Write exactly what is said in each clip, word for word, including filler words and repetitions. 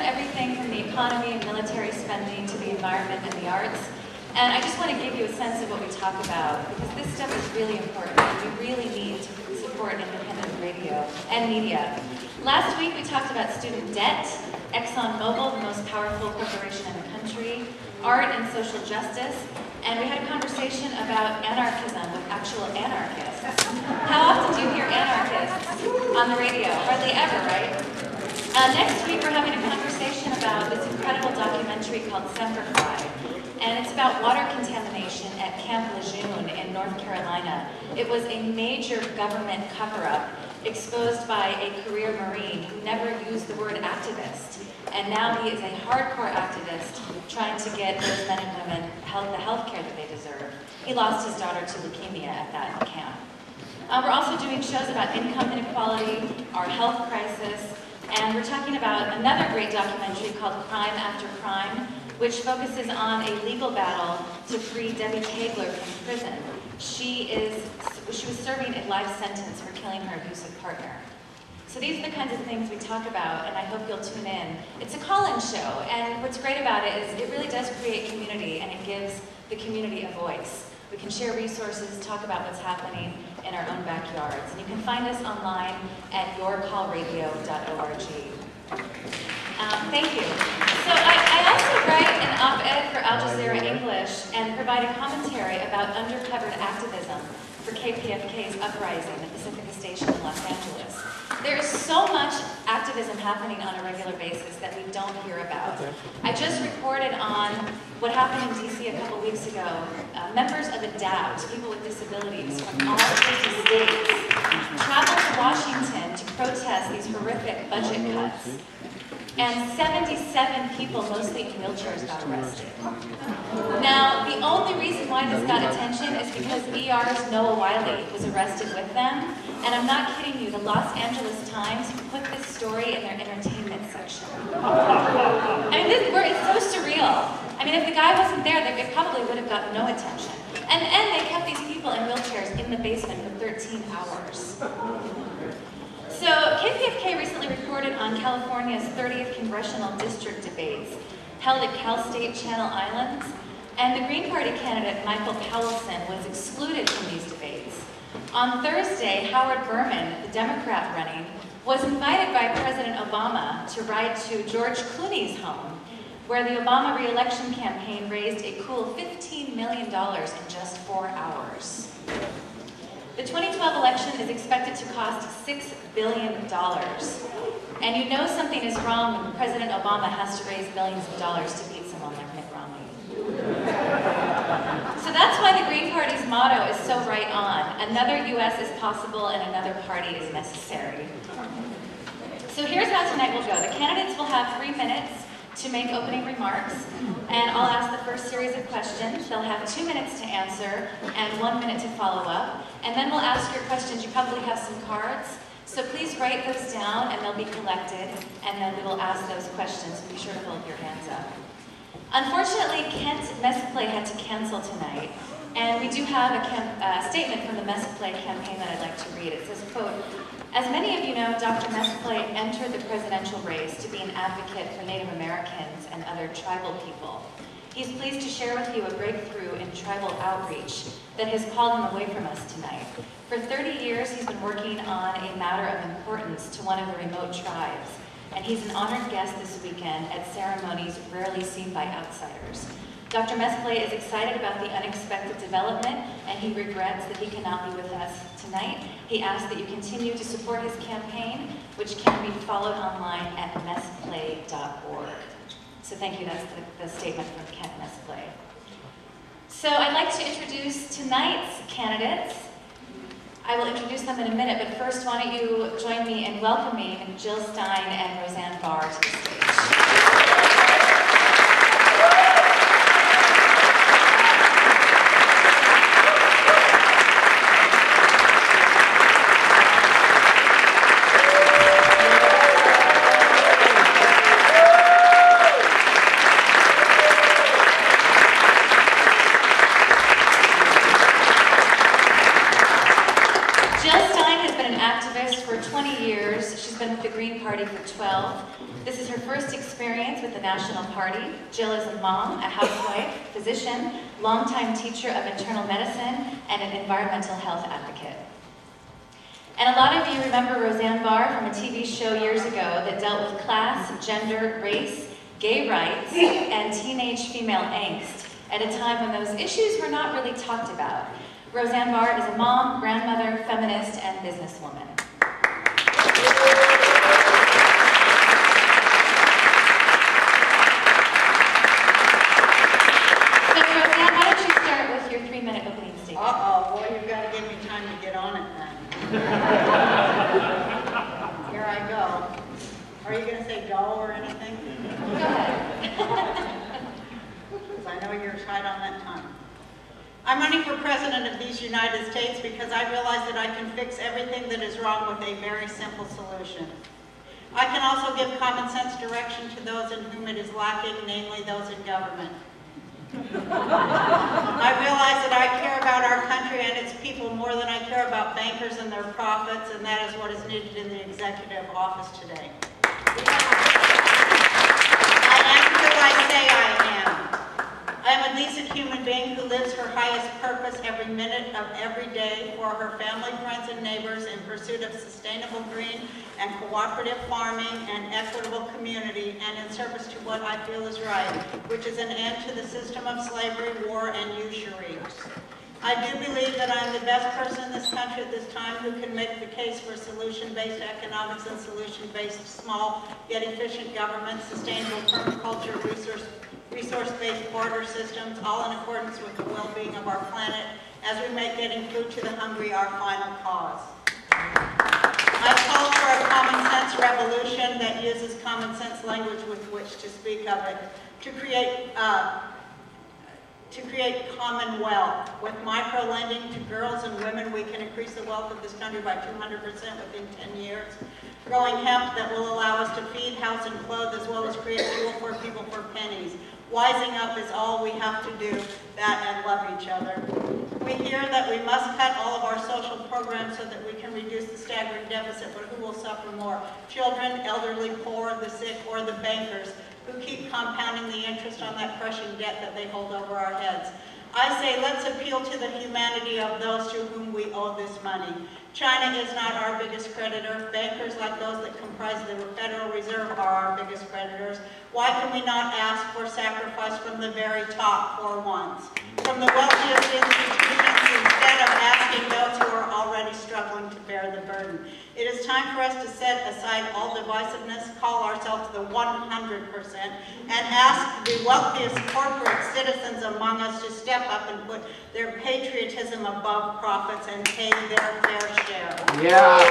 everything from the economy and military spending to the environment and the arts. And I just want to give you a sense of what we talk about, because this stuff is really important, and we really need to support independent radio and media. Last week we talked about student debt, ExxonMobil, the most powerful corporation in the country, art and social justice, and we had a conversation about anarchism with actual anarchists. How often do you hear anarchists on the radio? Hardly ever, right? Uh, next week we're having a conversation about this incredible documentary called Semperfi, and it's about water contamination at Camp Lejeune in North Carolina. It was a major government cover-up exposed by a career Marine who never used the word activist. And now he is a hardcore activist trying to get those men and women health, the health care that they deserve. He lost his daughter to leukemia at that camp. Uh, we're also doing shows about income inequality, our health crisis, and we're talking about another great documentary called Crime After Crime, which focuses on a legal battle to free Debbie Kegler from prison. She is, she was serving a life sentence for killing her abusive partner. So these are the kinds of things we talk about, and I hope you'll tune in. It's a call-in show, and what's great about it is it really does create community, and it gives the community a voice. We can share resources, talk about what's happening in our own backyards. And you can find us online at your call radio dot org. Um, thank you. So I, I also write an op-ed for Al Jazeera English and provide a commentary about undercover activism for K P F K's Uprising at Pacifica Station in Los Angeles. There is so much activism happening on a regular basis that we don't hear about. I just reported on what happened in D C a couple weeks ago. Uh, members of ADAPT, people with disabilities from all fifty states, traveled to Washington to protest these horrific budget cuts. And seventy-seven people, mostly in wheelchairs, got arrested. Now, the only reason why this got attention is because E R's Noah Wiley was arrested with them. And I'm not kidding you, the Los Angeles Times put this story in their entertainment section. I mean, this, it's so surreal. I mean, if the guy wasn't there, they probably would have gotten no attention. And, and they kept these people in wheelchairs in the basement for thirteen hours. So K P F K recently reported on California's thirtieth congressional district debates held at Cal State Channel Islands, and the Green Party candidate Michael Powelson was excluded from these debates. On Thursday, Howard Berman, the Democrat running, was invited by President Obama to ride to George Clooney's home, where the Obama re-election campaign raised a cool fifteen million dollars in just four hours. The twenty twelve election is expected to cost six billion dollars. And you know something is wrong when President Obama has to raise millions of dollars to beat someone like Mitt Romney. So that's why the Green Party's motto is so right on. Another U S is possible and another party is necessary. So here's how tonight will go. The candidates will have three minutes to make opening remarks, and I'll ask the first series of questions. They'll have two minutes to answer and one minute to follow up, and then we'll ask your questions. You probably have some cards, so please write those down and they'll be collected, and then we will ask those questions. Be sure to hold your hands up. Unfortunately, Kent Mesplay had to cancel tonight, and we do have a uh, statement from the Mesplay campaign that I'd like to read. It says, quote, "As many of you know, Doctor Mesplay entered the presidential race to be an advocate for Native Americans and other tribal people. He's pleased to share with you a breakthrough in tribal outreach that has called him away from us tonight. For thirty years, he's been working on a matter of importance to one of the remote tribes, and he's an honored guest this weekend at ceremonies rarely seen by outsiders. Doctor Mesplay is excited about the unexpected development, and he regrets that he cannot be with us tonight. He asks that you continue to support his campaign, which can be followed online at mesplay dot org. So thank you, that's the, the statement from Kent Mesplay. So I'd like to introduce tonight's candidates. I will introduce them in a minute, but first why don't you join me in welcoming Jill Stein and Roseanne Barr to the stage. This is her first experience with the National Party. Jill is a mom, a housewife, physician, longtime teacher of internal medicine, and an environmental health advocate. And a lot of you remember Roseanne Barr from a T V show years ago that dealt with class, gender, race, gay rights, and teenage female angst at a time when those issues were not really talked about. Roseanne Barr is a mom, grandmother, feminist, and businesswoman. So Roseanne, why don't you start with your three-minute opening statement? Uh-oh, boy, you've got to give me time to get on it then. Here I go. Are you going to say go or anything? Go ahead. Because I know you're tight on that time. I'm running for president of these United States because I realize that I can fix everything that is wrong with a very simple solution. I can also give common sense direction to those in whom it is lacking, namely those in government. I realize that I care about our country and its people more than I care about bankers and their profits, and that is what is needed in the executive office today. I am who I say I am. I am a decent human being who lives her highest purpose every minute of every day for her family, friends, and neighbors in pursuit of sustainable green and cooperative farming and equitable community, and in service to what I feel is right, which is an end to the system of slavery, war, and usury. I do believe that I am the best person in this country at this time who can make the case for solution-based economics and solution-based small yet efficient government, sustainable permaculture, resource resource-based border systems, all in accordance with the well-being of our planet as we make getting food to the hungry our final cause. I've called for a common sense revolution that uses common sense language with which to speak of it, to create uh, to create common wealth. With micro-lending to girls and women, we can increase the wealth of this country by two hundred percent within ten years. Growing hemp that will allow us to feed, house, and clothe, as well as create fuel for people for pennies. Wising up is all we have to do, that and love each other. We hear that we must cut all of our social programs so that we can reduce the staggering deficit, but who will suffer more? Children, elderly, poor, the sick, or the bankers who keep compounding the interest on that crushing debt that they hold over our heads. I say let's appeal to the humanity of those to whom we owe this money. China is not our biggest creditor. Bankers like those that comprise the Federal Reserve are our biggest creditors. Why can we not ask for sacrifice from the very top for once? From the wealthiest institutions instead of asking those who are already struggling to bear the burden. It is time for us to set aside all divisiveness, call ourselves the one hundred percent, and ask the wealthiest corporate citizens among us to step up and put their patriotism above profits and pay their fair share. Yeah.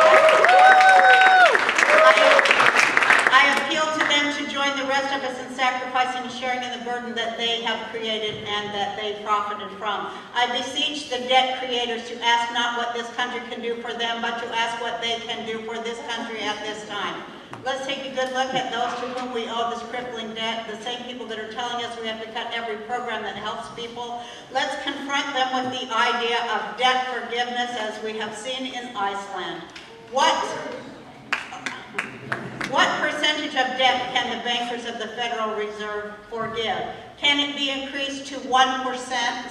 I, I appeal to them to join the rest of us in sacrificing and sharing in the burden that they have created and that they profited from. I beseech the debt creators to ask not what this country can do for them, but to ask what they can do for this country at this time. Let's take a good look at those to whom we owe this crippling debt, the same people that are telling us we have to cut every program that helps people. Let's confront them with the idea of debt forgiveness as we have seen in Iceland. What, what percentage of debt can the bankers of the Federal Reserve forgive? Can it be increased to one percent?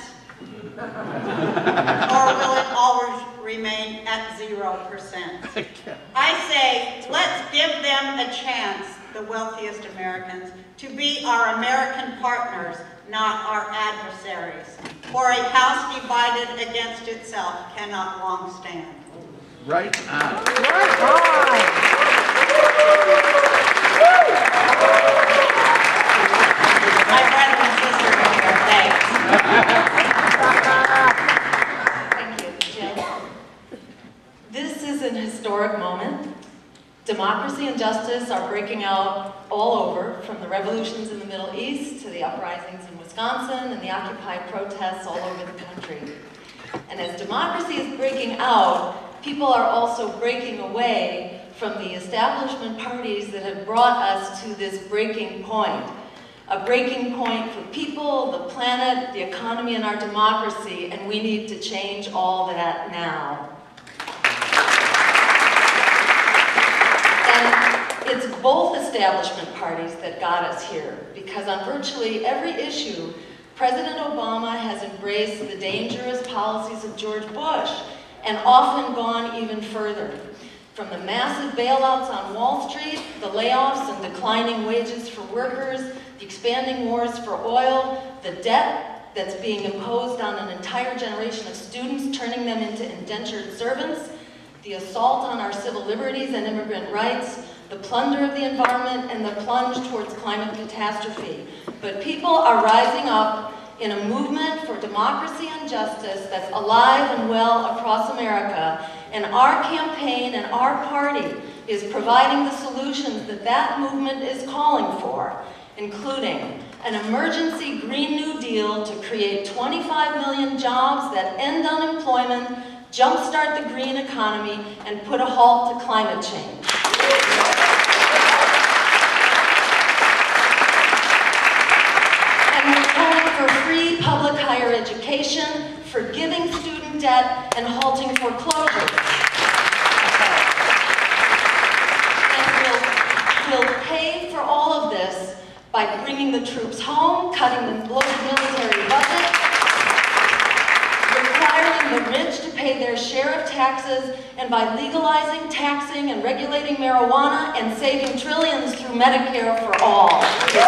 Or will it always remain at zero percent? I say, let's give them a chance, the wealthiest Americans, to be our American partners, not our adversaries. For a house divided against itself cannot long stand. Right on. Right on. My brother and sister are here, thanks. Thank you, Jill. This is an historic moment. Democracy and justice are breaking out all over, from the revolutions in the Middle East to the uprisings in Wisconsin and the Occupy protests all over the country. And as democracy is breaking out, people are also breaking away from the establishment parties that have brought us to this breaking point. A breaking point for people, the planet, the economy, and our democracy, and we need to change all that now. And it's both establishment parties that got us here, because on virtually every issue, President Obama has embraced the dangerous policies of George Bush and often gone even further. From the massive bailouts on Wall Street, the layoffs and declining wages for workers, the expanding wars for oil, the debt that's being imposed on an entire generation of students, turning them into indentured servants, the assault on our civil liberties and immigrant rights, the plunder of the environment, and the plunge towards climate catastrophe. But people are rising up in a movement for democracy and justice that's alive and well across America, and our campaign and our party is providing the solutions that that movement is calling for, including an emergency Green New Deal to create twenty-five million jobs that end unemployment, jumpstart the green economy, and put a halt to climate change. And we're calling for free public higher education, forgiving student debt, and halting foreclosures. And we'll, we'll pay for all of this by bringing the troops home, cutting the bloated military budget, requiring the rich to pay their share of taxes, and by legalizing, taxing, and regulating marijuana and saving trillions through Medicare for all.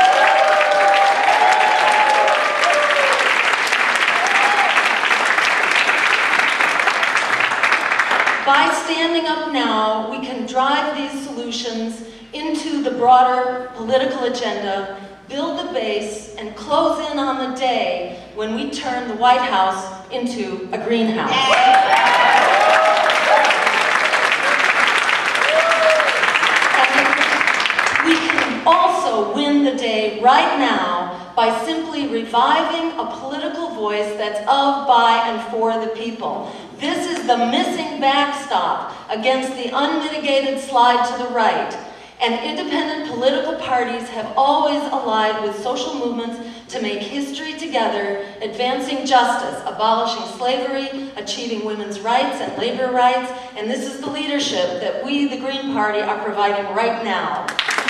By standing up now, we can drive these solutions into the broader political agenda, build the base, and close in on the day when we turn the White House into a greenhouse. And we can also win the day right now by simply reviving a political voice that's of, by, and for the people. This is the missing backstop against the unmitigated slide to the right. And independent political parties have always allied with social movements to make history together, advancing justice, abolishing slavery, achieving women's rights and labor rights, and this is the leadership that we, the Green Party, are providing right now.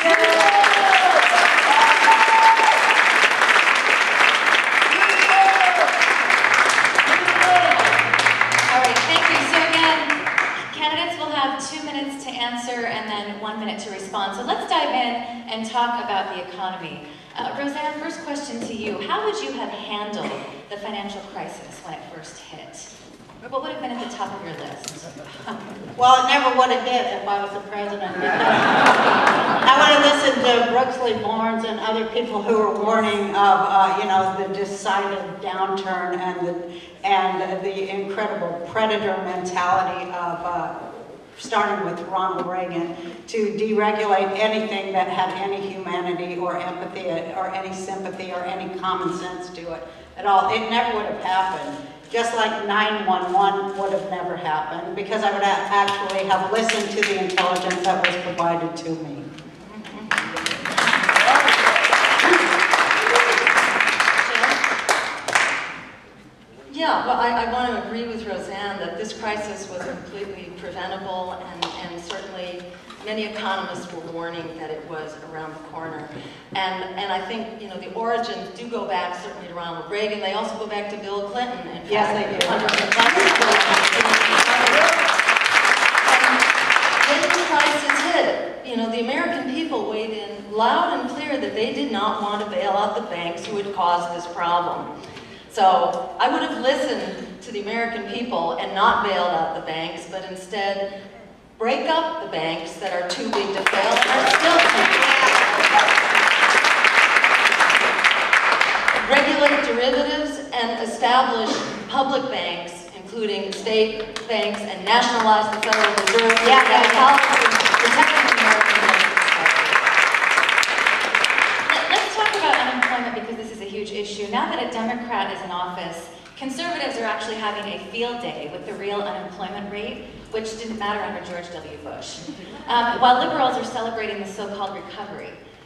Two minutes to answer and then one minute to respond. So let's dive in and talk about the economy. Uh, Roseanne, first question to you. How would you have handled the financial crisis when it first hit? What would have been at the top of your list? Well, it never would have hit if I was the president. I would have listened to Brooksley Borns and other people who were warning of, uh, you know, the decided downturn and the, and the incredible predator mentality of uh, starting with Ronald Reagan, to deregulate anything that had any humanity or empathy or any sympathy or any common sense to it at all. It never would have happened. Just like nine one one would have never happened, because I would have actually have listened to the intelligence that was provided to me. Yeah, well, I, I want to agree with Roseanne that this crisis was completely preventable, and, and certainly many economists were warning that it was around the corner. And, and I think, you know, the origins do go back certainly to Ronald Reagan. They also go back to Bill Clinton. In yes, fact, they do. Under the and when the crisis hit, you know, the American people weighed in loud and clear that they did not want to bail out the banks who had caused this problem. So I would have listened to the American people and not bailed out the banks, but instead break up the banks that are too big to fail and are still too big to fail. Regulate derivatives and establish public banks, including state banks, and nationalize the Federal Reserve. Yeah, yeah, yeah. Protecting American because this is a huge issue. Now that a Democrat is in office, conservatives are actually having a field day with the real unemployment rate, which didn't matter under George W. Bush. Um, while liberals are celebrating the so-called recovery.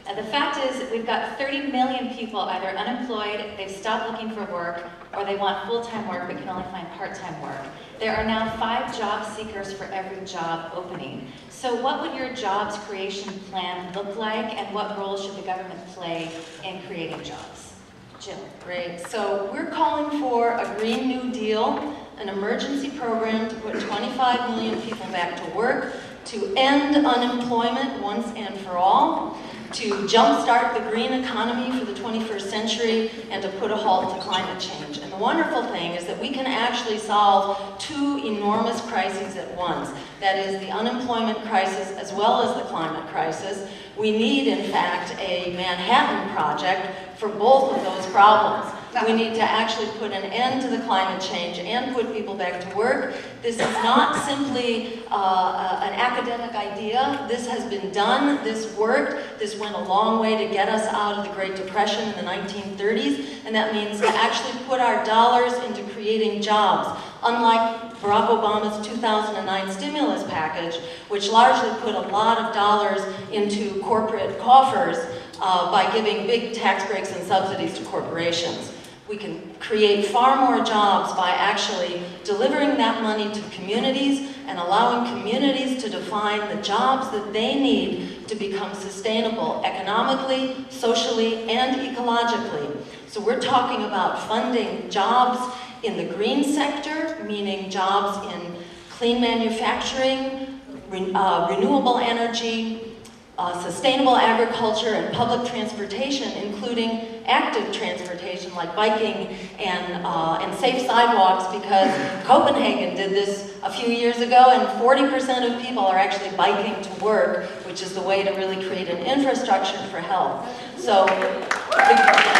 And the fact is that we've got thirty million people either unemployed, they've stopped looking for work, or they want full-time work but can only find part-time work. There are now five job seekers for every job opening. So what would your jobs creation plan look like, and what role should the government play in creating jobs? Jill. Great. So we're calling for a Green New Deal, an emergency program to put twenty-five million people back to work, to end unemployment once and for all, to jumpstart the green economy for the twenty-first century, and to put a halt to climate change. And the wonderful thing is that we can actually solve two enormous crises at once. That is the unemployment crisis as well as the climate crisis. We need, in fact, a Manhattan Project for both of those problems. We need to actually put an end to the climate change and put people back to work. This is not simply uh, an academic idea. This has been done. This worked. This went a long way to get us out of the Great Depression in the nineteen thirties, and that means to actually put our dollars into creating jobs. Unlike Barack Obama's two thousand nine stimulus package, which largely put a lot of dollars into corporate coffers uh, by giving big tax breaks and subsidies to corporations. We can create far more jobs by actually delivering that money to communities and allowing communities to define the jobs that they need to become sustainable economically, socially, and ecologically. So we're talking about funding jobs in the green sector, meaning jobs in clean manufacturing, re uh, renewable energy, Uh, sustainable agriculture, and public transportation, including active transportation like biking and, uh, and safe sidewalks, because Copenhagen did this a few years ago, and forty percent of people are actually biking to work, which is the way to really create an infrastructure for health. So, the,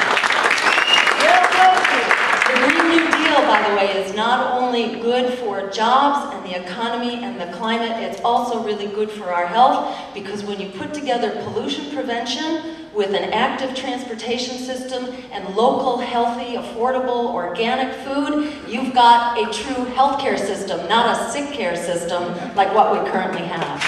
the Green New Deal, by the way, is not only good for jobs and the economy and the climate, it's also really good for our health, because when you put together pollution prevention with an active transportation system and local, healthy, affordable, organic food, you've got a true healthcare system, not a sick care system like what we currently have.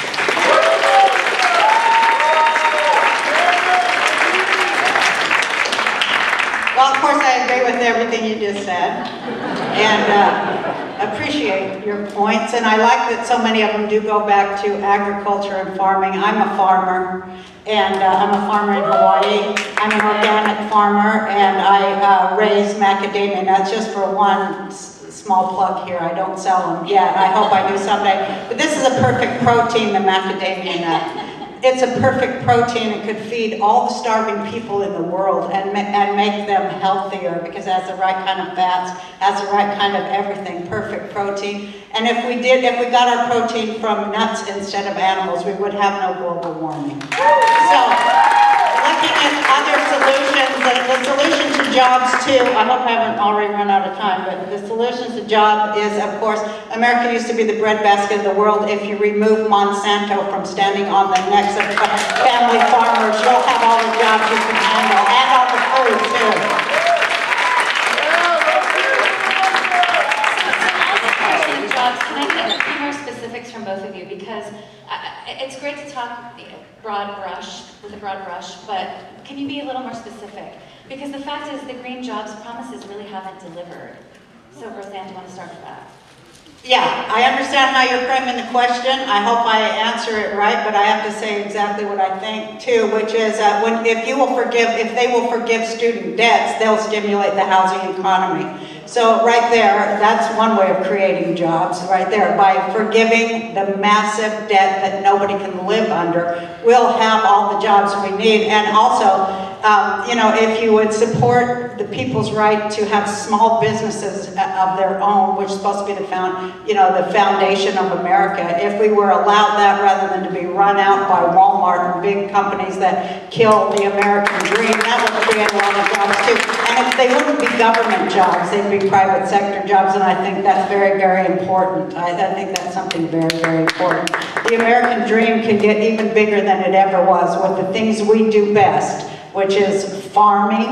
Well, of course, I agree with everything you just said, and uh, appreciate your points. And I like that so many of them do go back to agriculture and farming. I'm a farmer, and uh, I'm a farmer in Hawaii. I'm an organic farmer, and I uh, raise macadamia nuts. Just for one small plug here, I don't sell them yet. I hope I do someday. But this is a perfect protein, the macadamia nut. It's a perfect protein. It could feed all the starving people in the world and, ma and make them healthier, because it has the right kind of fats, has the right kind of everything, perfect protein. And if we did, if we got our protein from nuts instead of animals, we would have no global warming. So, looking at other solutions, the, the solution to jobs too, I hope I haven't already run out of time, but the solution to job is, of course, America used to be the breadbasket of the world. If you remove Monsanto from standing on the necks of family farmers, you'll have all the jobs you can handle, and all the food too. Can I get a few more specifics from both of you? Because uh, it's great to talk you know, broad brush, with a broad brush, but can you be a little more specific? Because the fact is the green jobs promises really haven't delivered. So Roseanne, do you want to start with that? Yeah, I understand how you're framing the question. I hope I answer it right, but I have to say exactly what I think too, which is uh, when if you will forgive, if they will forgive student debts, they'll stimulate the housing economy. So right there, that's one way of creating jobs, right there. By forgiving the massive debt that nobody can live under, we'll have all the jobs we need. And also, um, you know, if you would support the people's right to have small businesses of their own, which is supposed to be the found, you know, the foundation of America, if we were allowed that rather than to be run out by Walmart and big companies that kill the American dream, that would create a lot of jobs too. And if they wouldn't be government jobs, they'd be private sector jobs, and I think that's very, very important. I, I think that's something very, very important. The American dream can get even bigger than it ever was with the things we do best, which is farming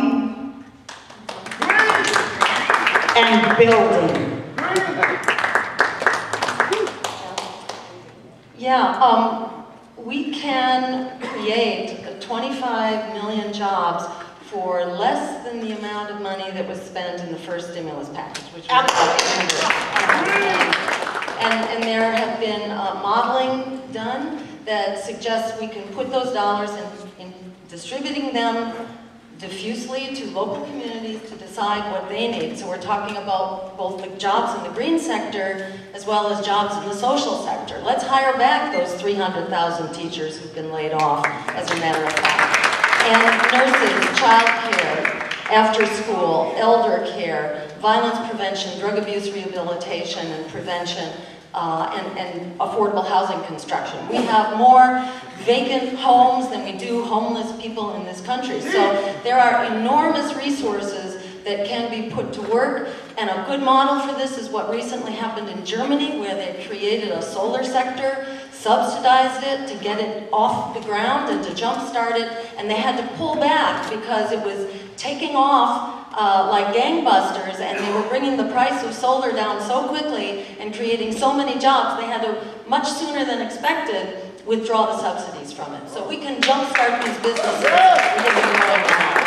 and building. Yeah, um, we can create twenty-five million jobs for less than the amount of money that was spent in the first stimulus package, which was about eight hundred. And, and there have been uh, modeling done that suggests we can put those dollars in, in distributing them diffusely to local communities to decide what they need. So we're talking about both the jobs in the green sector as well as jobs in the social sector. Let's hire back those three hundred thousand teachers who've been laid off, as a matter of fact. And nurses, child care, after school, elder care, violence prevention, drug abuse rehabilitation and prevention, uh, and, and affordable housing construction. We have more vacant homes than we do homeless people in this country. So there are enormous resources that can be put to work, and a good model for this is what recently happened in Germany, where they created a solar sector, subsidized it to get it off the ground and to jumpstart it, and they had to pull back because it was taking off uh, like gangbusters, and they were bringing the price of solar down so quickly and creating so many jobs, they had to, much sooner than expected, withdraw the subsidies from it. So we can jumpstart these businesses and give them more now.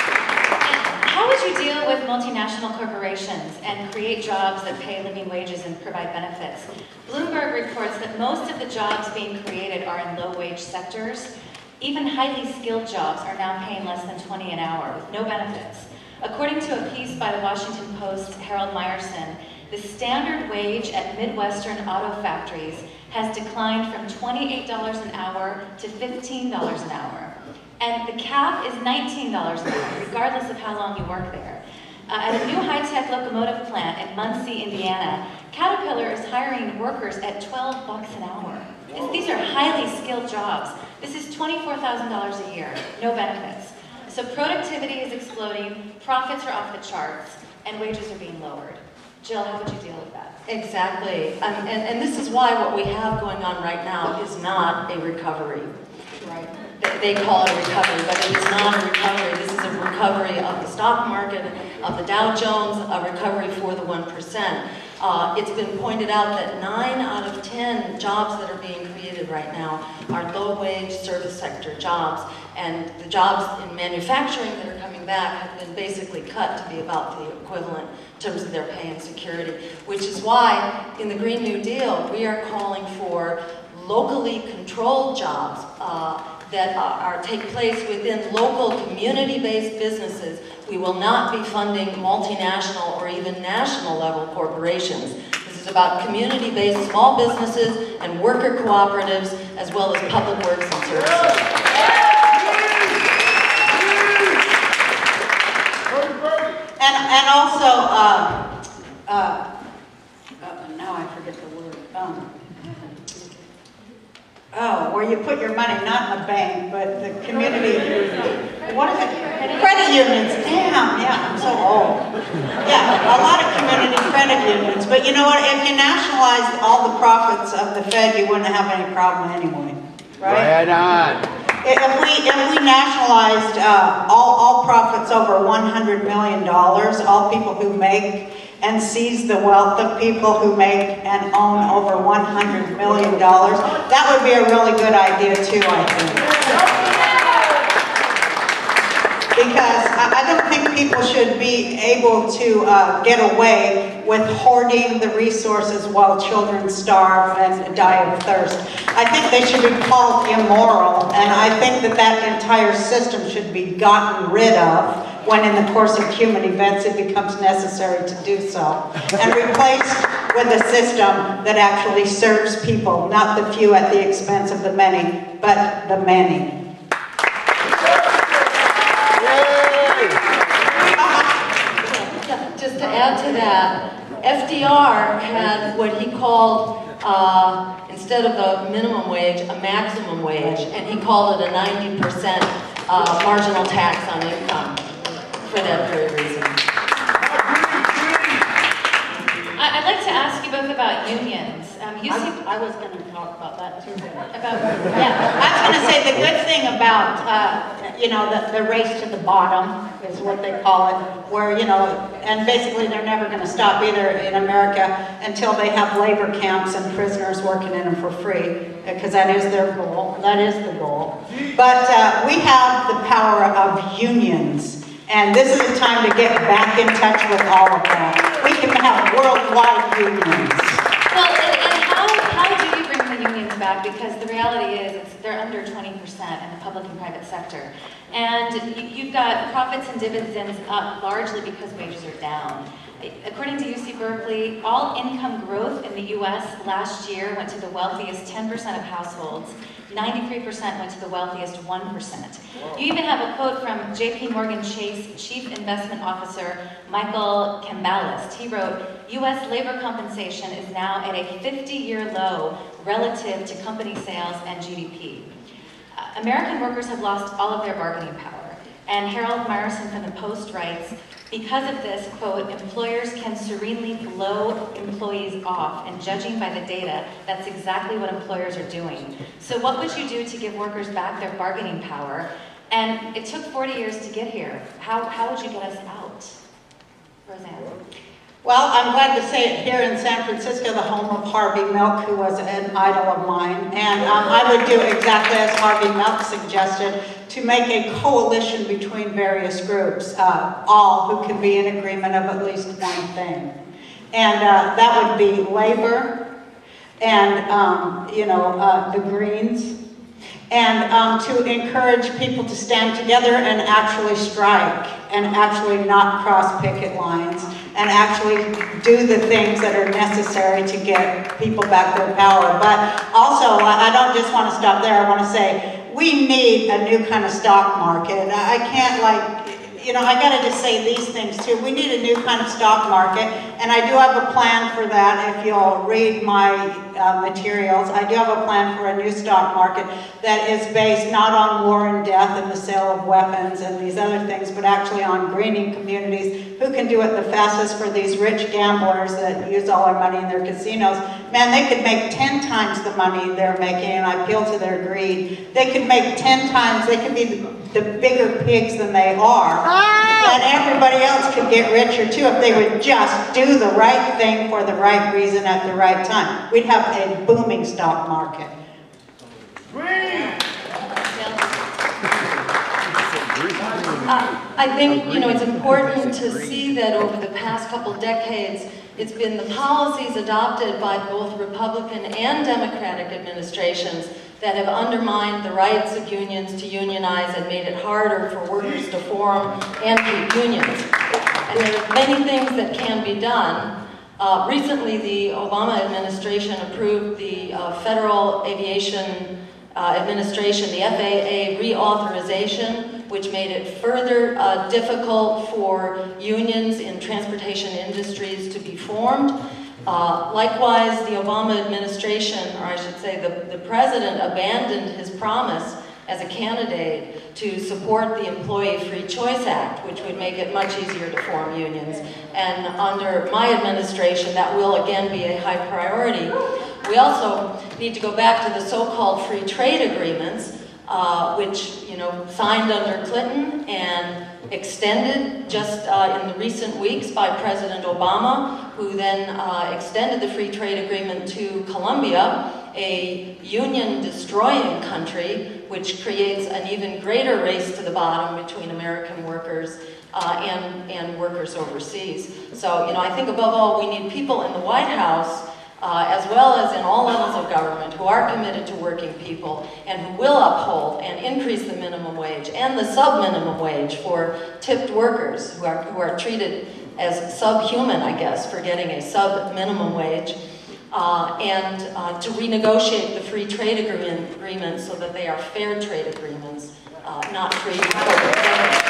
How would you deal with multinational corporations and create jobs that pay living wages and provide benefits? Bloomberg reports that most of the jobs being created are in low-wage sectors. Even highly skilled jobs are now paying less than twenty an hour with no benefits. According to a piece by the Washington Post's Harold Meyerson, the standard wage at Midwestern auto factories has declined from twenty-eight dollars an hour to fifteen dollars an hour. And the cap is nineteen dollars an hour, regardless of how long you work there. Uh, at a new high-tech locomotive plant in Muncie, Indiana, Caterpillar is hiring workers at twelve bucks an hour. This, these are highly skilled jobs. This is twenty-four thousand dollars a year, no benefits. So productivity is exploding, profits are off the charts, and wages are being lowered. Jill, how would you deal with that? Exactly, um, and, and this is why what we have going on right now is not a recovery. Right. They call it a recovery, but it is not a recovery. This is a recovery of the stock market, of the Dow Jones, a recovery for the one percent. Uh, it's been pointed out that nine out of ten jobs that are being created right now are low-wage service sector jobs, and the jobs in manufacturing that are coming back have been basically cut to be about the equivalent in terms of their pay and security, which is why in the Green New Deal we are calling for locally controlled jobs uh, that are, are take place within local community-based businesses. We will not be funding multinational or even national level corporations. This is about community-based small businesses and worker cooperatives, as well as public works and services. And, and also, uh, uh, uh, now I forget the word. Um, Oh, where you put your money, not in a bank, but the community, what is it? Credit unions, damn, yeah, I'm so old. Yeah, a lot of community credit unions, but you know what, if you nationalized all the profits of the Fed, you wouldn't have any problem anyway, right? Right on. If we, if we nationalized uh, all, all profits over one hundred million dollars, all people who make and seize the wealth of people who make and own over one hundred million dollars, that would be a really good idea too, I think. Because I don't think people should be able to uh, get away with hoarding the resources while children starve and die of thirst. I think they should be called immoral, and I think that that entire system should be gotten rid of when in the course of human events it becomes necessary to do so, and replaced with a system that actually serves people, not the few at the expense of the many, but the many. Just to add to that, F D R had what he called, uh, instead of the minimum wage, a maximum wage, and he called it a ninety percent uh, marginal tax on income for that very reason. I'd like to ask you both about unions. Um, U C I, I was going to talk about that too. about Yeah, I was going to say the good thing about, uh, you know, the, the race to the bottom is what they call it, where, you know, and basically they're never going to stop either in America until they have labor camps and prisoners working in them for free, because that is their goal. That is the goal. But uh, we have the power of unions, and this is the time to get back in touch with all of that. We can have worldwide unions. Well, and, and how, how do you bring the unions back? Because the reality is it's, they're under twenty percent in the public and private sector. And you, you've got profits and dividends up largely because wages are down. According to U C Berkeley, all income growth in the U S last year went to the wealthiest ten percent of households. ninety-three percent went to the wealthiest one percent. You even have a quote from J P Morgan Chase Chief Investment Officer Michael Cambalist. He wrote, U S labor compensation is now at a fifty-year low relative to company sales and G D P. Uh, American workers have lost all of their bargaining power. And Harold Myerson from the Post writes, because of this, quote, employers can serenely blow employees off, and judging by the data, that's exactly what employers are doing. So what would you do to give workers back their bargaining power? And it took forty years to get here. How, how would you get us out? Roseanne. Well, I'm glad to say it here in San Francisco, the home of Harvey Milk, who was an idol of mine. And um, I would do exactly as Harvey Milk suggested, to make a coalition between various groups, uh, all who can be in agreement of at least one thing. And uh, that would be labor and, um, you know, uh, the Greens, and um, to encourage people to stand together and actually strike, and actually not cross picket lines, and actually do the things that are necessary to get people back their power. But also, I don't just want to stop there. I want to say, we need a new kind of stock market. I can't, like, you know, I got to just say these things too. We need a new kind of stock market, and I do have a plan for that. If you'll read my uh, materials, I do have a plan for a new stock market that is based not on war and death and the sale of weapons and these other things, but actually on greening communities. Who can do it the fastest for these rich gamblers that use all our money in their casinos? Man, they could make ten times the money they're making, and I appeal to their greed. They could make ten times, they could be the, the bigger pigs than they are. And everybody else could get richer too if they would just do the right thing for the right reason at the right time. We'd have a booming stock market. Uh, I think, you know, it's important to see that over the past couple decades, it's been the policies adopted by both Republican and Democratic administrations that have undermined the rights of unions to unionize and made it harder for workers to form and keep unions. And there are many things that can be done. Uh, recently, the Obama administration approved the uh, Federal Aviation uh, Administration, the F A A reauthorization, which made it further uh, difficult for unions in transportation industries to be formed. Uh, likewise, the Obama administration, or I should say the, the president, abandoned his promise as a candidate to support the Employee Free Choice Act, which would make it much easier to form unions. And under my administration, that will again be a high priority. We also need to go back to the so-called free trade agreements, uh, which, you know, signed under Clinton and extended just uh, in the recent weeks by President Obama, who then uh, extended the free trade agreement to Colombia, a union-destroying country, which creates an even greater race to the bottom between American workers uh, and, and workers overseas. So, you know, I think above all, we need people in the White House Uh, as well as in all levels of government, who are committed to working people and who will uphold and increase the minimum wage and the sub-minimum wage for tipped workers who are, who are treated as subhuman, I guess, for getting a sub-minimum wage, uh, and uh, to renegotiate the free trade agreement, agreements so that they are fair trade agreements, uh, not free corporate benefits.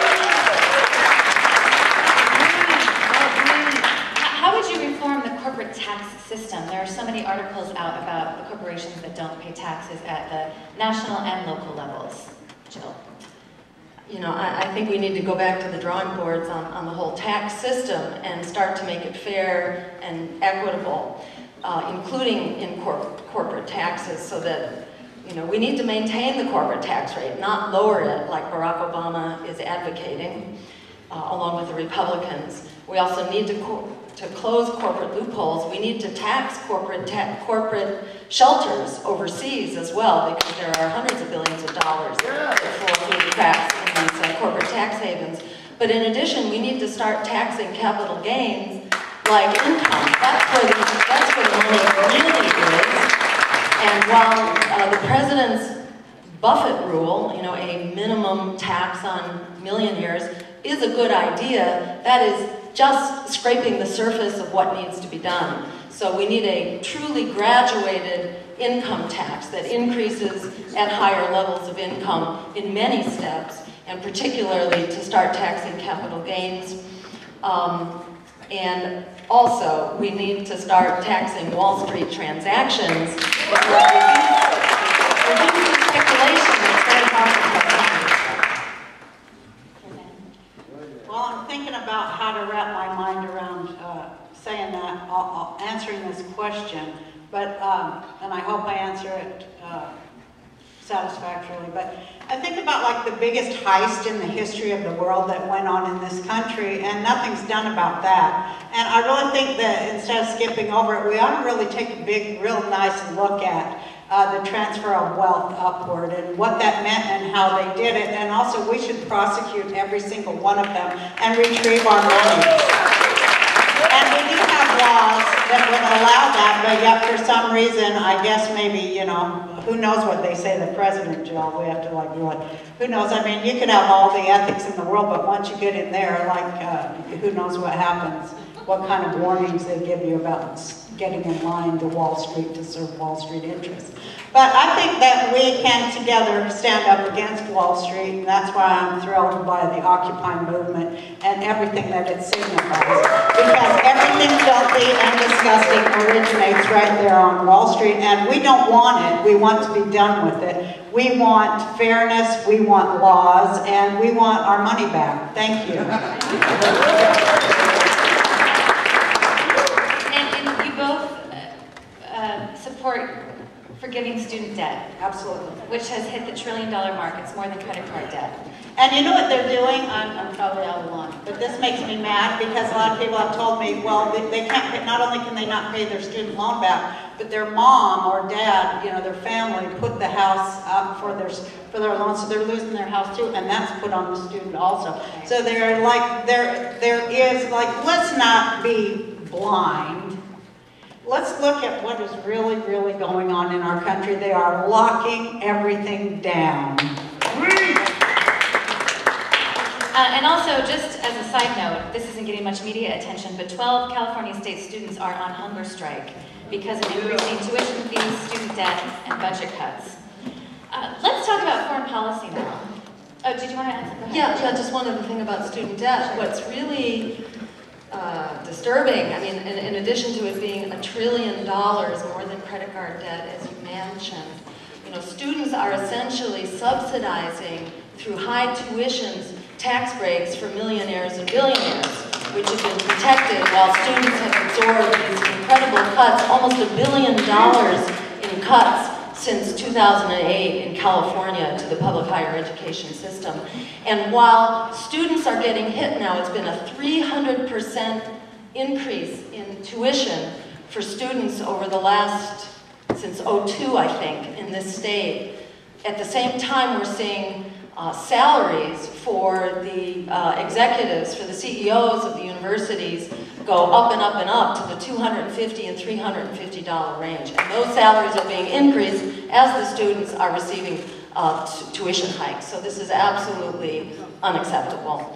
How would you reform the corporate tax system? There are so many articles out about the corporations that don't pay taxes at the national and local levels. Jill? You know, I, I think we need to go back to the drawing boards on, on the whole tax system and start to make it fair and equitable. uh, including in cor corporate taxes, so that, you know, we need to maintain the corporate tax rate, not lower it like Barack Obama is advocating, uh, along with the Republicans. We also need to, co to close corporate loopholes. We need to tax corporate, ta corporate shelters overseas as well, because there are hundreds of billions of dollars that fall through the cracks in these uh, corporate tax havens. But in addition, we need to start taxing capital gains like income. That's where the, that's where the money really is. And while uh, the president's Buffett rule, you know, a minimum tax on millionaires, is a good idea, that is just scraping the surface of what needs to be done. So we need a truly graduated income tax that increases at higher levels of income in many steps, and particularly to start taxing capital gains. Um, and also, we need to start taxing Wall Street transactions. Reduce speculation that's very harmful. Well, I'm thinking about how to wrap my mind around uh, saying that, uh, answering this question, but, um, and I hope I answer it uh, satisfactorily, but I think about like the biggest heist in the history of the world that went on in this country, and nothing's done about that. And I really think that instead of skipping over it, we ought to really take a big, real nice look at uh, the transfer of wealth upward and what that meant and how they did it. And also we should prosecute every single one of them and retrieve our money. And we do have laws that would allow that, but yet for some reason, I guess maybe, you know, who knows what they say, the president, Jill, we have to like, be like, who knows? I mean, you could have all the ethics in the world, but once you get in there, like, uh, who knows what happens, what kind of warnings they give you about getting in line to Wall Street to serve Wall Street interests. But I think that we can together stand up against Wall Street, and that's why I'm thrilled by the Occupy movement and everything that it signifies. Because everything filthy and disgusting originates right there on Wall Street, and we don't want it. We want to be done with it. We want fairness, we want laws, and we want our money back. Thank you. Support forgiving student debt. Absolutely. Which has hit the trillion dollar mark. It's more than credit card debt. And you know what they're doing? I'm, I'm probably out of line, but this makes me mad because a lot of people have told me, well, they, they can't pay, not only can they not pay their student loan back, but their mom or dad, you know, their family put the house up for their, for their loan, so they're losing their house too, and that's put on the student also. So they're like, there, there is like, let's not be blind. Let's look at what is really, really going on in our country. They are locking everything down. Uh, and also, just as a side note, this isn't getting much media attention, but twelve California state students are on hunger strike because of increasing tuition fees, student debt, and budget cuts. Uh, let's talk about foreign policy now. Oh, did you want to answer? Go ahead. Yeah, yeah, just one other thing about student debt. What's really uh, disturbing, I mean, in, in addition to it being a trillion dollars more than credit card debt, as you mentioned, you know, students are essentially subsidizing through high tuitions tax breaks for millionaires and billionaires, which have been protected while students have absorbed these incredible cuts, almost a billion dollars in cuts since two thousand eight in California to the public higher education system. And while students are getting hit now, it's been a three hundred percent increase in tuition for students over the last, since oh two, I think, in this state. At the same time, we're seeing uh, salaries for the uh, executives, for the C E Os of the universities go up and up and up to the two hundred fifty and three hundred fifty dollar range. And those salaries are being increased as the students are receiving uh, tuition hikes. So this is absolutely unacceptable.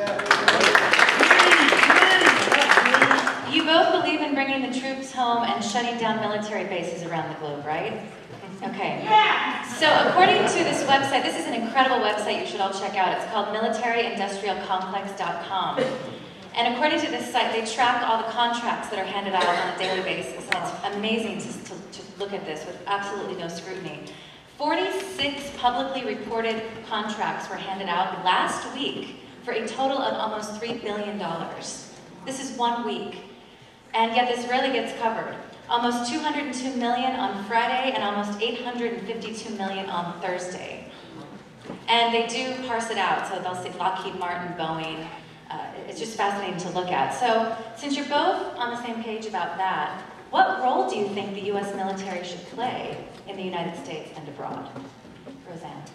You both believe in bringing the troops home and shutting down military bases around the globe, right? Okay. So according to this website, this is an incredible website you should all check out. It's called military industrial complex dot com. And according to this site, they track all the contracts that are handed out on a daily basis. And it's amazing to, to, to look at this with absolutely no scrutiny. forty-six publicly reported contracts were handed out last week for a total of almost three billion dollars. This is one week. And yet this rarely gets covered. almost two hundred two million on Friday, and almost eight hundred fifty-two million on Thursday. And they do parse it out, so they'll say Lockheed Martin, Boeing. Uh, it's just fascinating to look at. So, since you're both on the same page about that, what role do you think the U S military should play in the United States and abroad? Roseanne.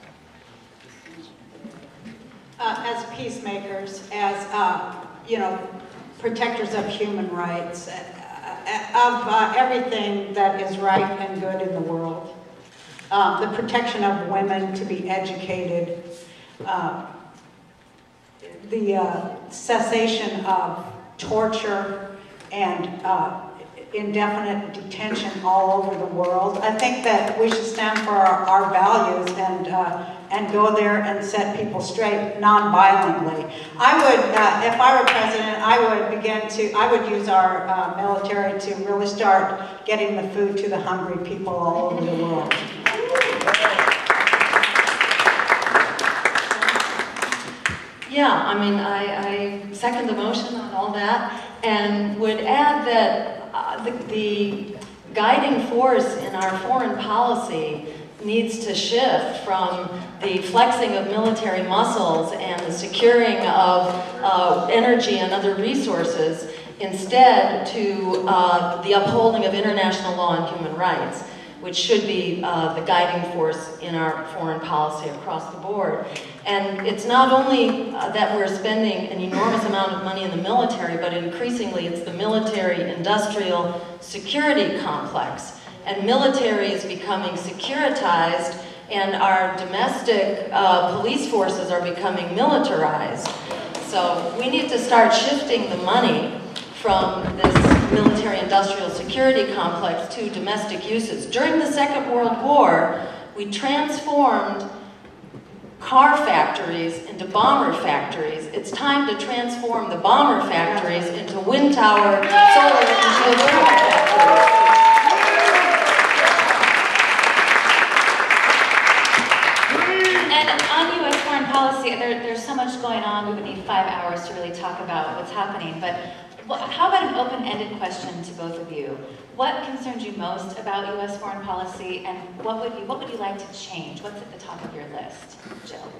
Uh, as peacemakers, as, uh, you know, protectors of human rights, uh, of uh, everything that is right and good in the world. Um, the protection of women to be educated, uh, the uh, cessation of torture and uh, indefinite detention all over the world. I think that we should stand for our, our values and uh, and go there and set people straight non-violently. I would, uh, if I were president, I would begin to, I would use our uh, military to really start getting the food to the hungry people all over the world. Yeah, I mean, I, I second the motion on all that, and would add that uh, the, the guiding force in our foreign policy needs to shift from the flexing of military muscles and the securing of uh, energy and other resources, instead to uh, the upholding of international law and human rights, which should be uh, the guiding force in our foreign policy across the board. And it's not only uh, that we're spending an enormous amount of money in the military, but increasingly it's the military-industrial security complex. And military is becoming securitized, and our domestic uh, police forces are becoming militarized. So we need to start shifting the money from this military-industrial security complex to domestic uses. During the Second World War, we transformed car factories into bomber factories. It's time to transform the bomber factories into wind tower, solar, and geothermal factories. And on U S foreign policy, there, there's so much going on, we would need five hours to really talk about what's happening, but well, how about an open-ended question to both of you? What concerns you most about U S foreign policy, and what would you what would you like to change? What's at the top of your list, Jill?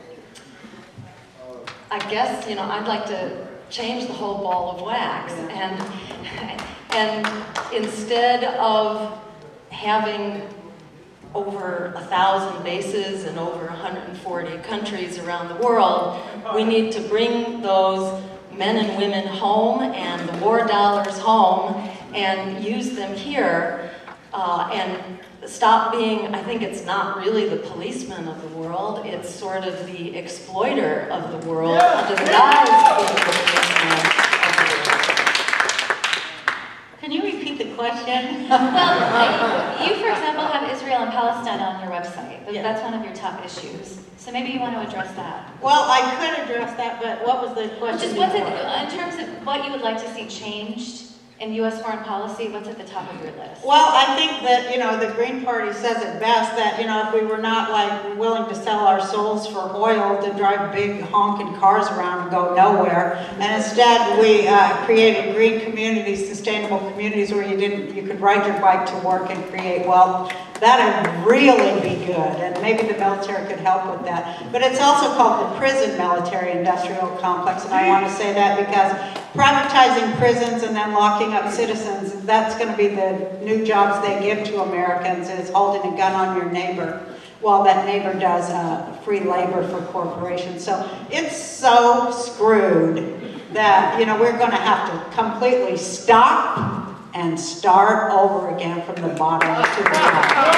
I guess, you know, I'd like to change the whole ball of wax, and and instead of having over a thousand bases in over one hundred forty countries around the world, we need to bring those men and women home and the war dollars home and use them here, uh, and stop being, I think it's not really the policeman of the world, it's sort of the exploiter of the world under the guise of the policeman of the world. Can you repeat the question? Well, you, for example, have Israel and Palestine on your website. Yeah. That's one of your top issues. So maybe you want to address that. Well, I could address that, but what was the question? Just what's it, before? in terms of what you would like to see changed in U S foreign policy, what's at the top of your list? Well, I think that, you know, the Green Party says it best, that, you know, if we were not, like, willing to sell our souls for oil to drive big honking cars around and go nowhere, and instead we uh, created green communities, sustainable communities where you didn't, you could ride your bike to work and create wealth, that'd really be good, and maybe the military could help with that. But it's also called the prison military-industrial complex, and I want to say that because privatizing prisons and then locking up citizens, that's going to be the new jobs they give to Americans, is holding a gun on your neighbor while that neighbor does uh, free labor for corporations. So it's so screwed that, you know, we're going to have to completely stop and start over again from the bottom to the top.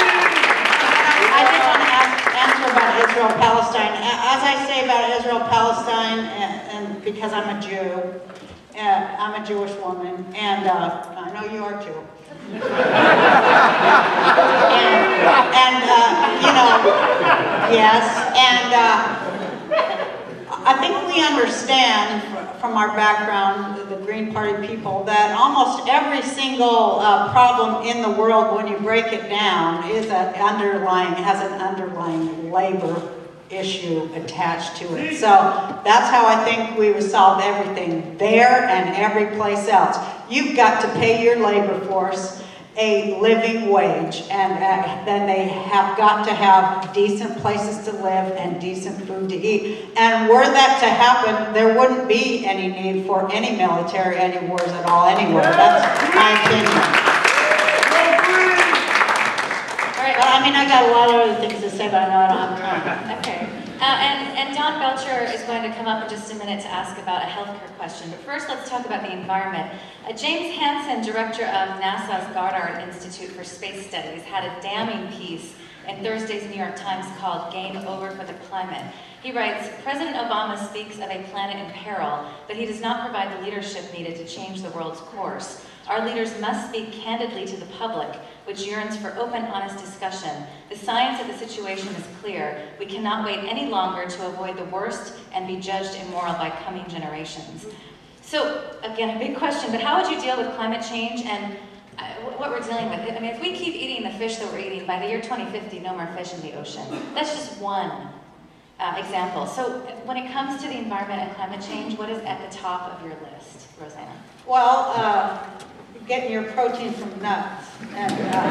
I did want to ask, answer about Israel-Palestine. As I say about Israel-Palestine, and, and because I'm a Jew, uh, I'm a Jewish woman, and uh, I know you are too. and, and uh, you know, yes, and uh, I think we understand from our background, the Green Party people, that almost every single uh, problem in the world, when you break it down, is an underlying, has an underlying labor issue attached to it. So that's how I think we would solve everything there and every place else. You've got to pay your labor force, a living wage, and uh, then they have got to have decent places to live and decent food to eat. And were that to happen, there wouldn't be any need for any military, any wars at all anywhere. That's my opinion. All right. Well, I mean, I got a lot of other things to say, but I know I don't have time. Okay. Uh, and, and Don Belcher is going to come up in just a minute to ask about a healthcare question. But first, let's talk about the environment. Uh, James Hansen, director of NASA's Goddard Institute for Space Studies, had a damning piece in Thursday's New York Times called Game Over for the Climate. He writes, President Obama speaks of a planet in peril, but he does not provide the leadership needed to change the world's course. Our leaders must speak candidly to the public, which yearns for open, honest discussion. The science of the situation is clear. We cannot wait any longer to avoid the worst and be judged immoral by coming generations. So, again, a big question, but how would you deal with climate change and uh, what we're dealing with? I mean, if we keep eating the fish that we're eating, by the year twenty fifty, no more fish in the ocean. That's just one uh, example. So, when it comes to the environment and climate change, what is at the top of your list, Roseanne? Well, uh, getting your protein from nuts and,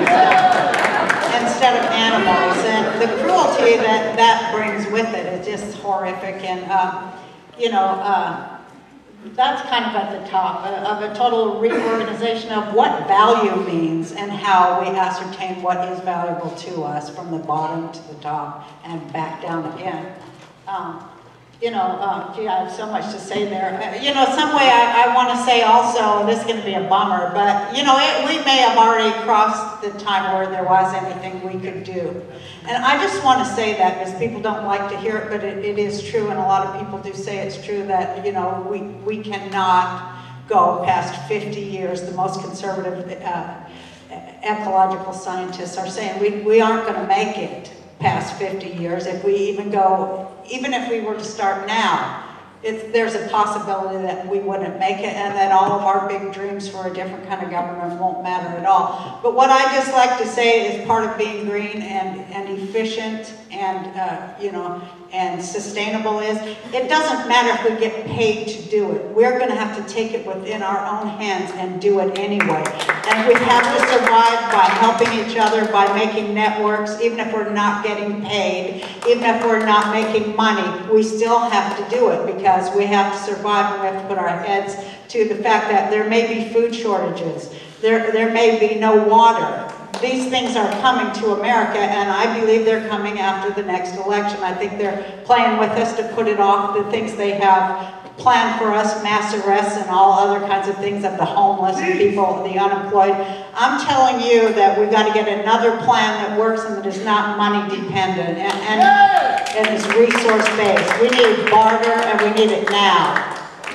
uh, instead of animals, and the cruelty that that brings with it is just horrific. And um, you know, uh, that's kind of at the top of a total reorganization of what value means and how we ascertain what is valuable to us from the bottom to the top and back down again. Um, You know, uh, gee, I have so much to say there. Uh, you know, some way I, I want to say also, this is going to be a bummer, but, you know, it, we may have already crossed the time where there was anything we could do. And I just want to say that because people don't like to hear it, but it, it is true, and a lot of people do say it's true that, you know, we, we cannot go past fifty years. The most conservative uh, ecological scientists are saying we, we aren't going to make it past fifty years. If we even go, even if we were to start now, it's, there's a possibility that we wouldn't make it and that all of our big dreams for a different kind of government won't matter at all. But what I just like to say is part of being green and, and efficient and, uh, you know, and sustainable is, it doesn't matter if we get paid to do it. We're going to have to take it within our own hands and do it anyway. And we have to survive by helping each other, by making networks, even if we're not getting paid, even if we're not making money, we still have to do it because we have to survive and we have to put our heads to the fact that there may be food shortages, there, there may be no water. These things are coming to America, and I believe they're coming after the next election. I think they're playing with us to put it off, the things they have planned for us, mass arrests and all other kinds of things of the homeless and people, the unemployed. I'm telling you that we've got to get another plan that works and that is not money dependent and, and, and is resource based. We need barter and we need it now.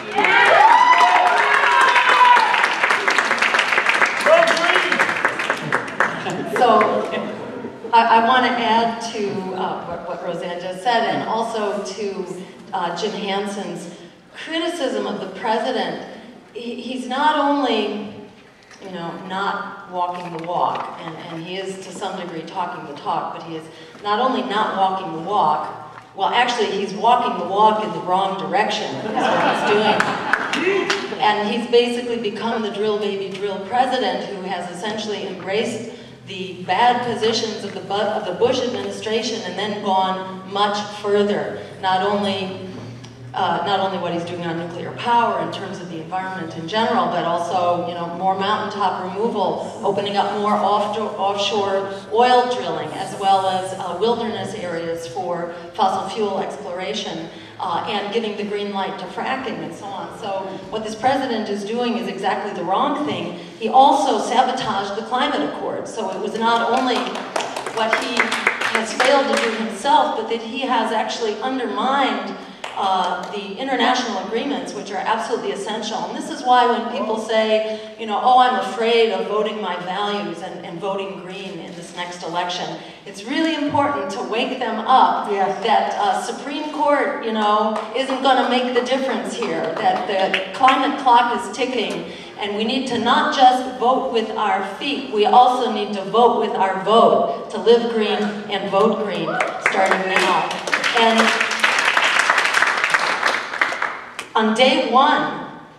So I, I want to add to uh, what, what Roseanne just said, and also to uh, Jim Hansen's criticism of the president. He, he's not only, you know, not walking the walk, and, and he is to some degree talking the talk, but he is not only not walking the walk, well, actually, he's walking the walk in the wrong direction, is what he's doing. And he's basically become the drill baby drill president who has essentially embraced the bad positions of the, of the Bush administration and then gone much further. Not only, uh, not only what he's doing on nuclear power in terms of the environment in general, but also, you know, more mountaintop removal, opening up more offshore, offshore oil drilling, as well as uh, wilderness areas for fossil fuel exploration. Uh, and giving the green light to fracking and so on. So what this president is doing is exactly the wrong thing. He also sabotaged the climate accord. So it was not only what he has failed to do himself, but that he has actually undermined uh, the international agreements, which are absolutely essential. And this is why when people say, you know, oh, I'm afraid of voting my values and, and voting green in this next election, it's really important to wake them up yes. that uh, Supreme Court, you know, isn't going to make the difference here, that the climate clock is ticking, and we need to not just vote with our feet, we also need to vote with our vote, to live green and vote green, starting now. And on day one,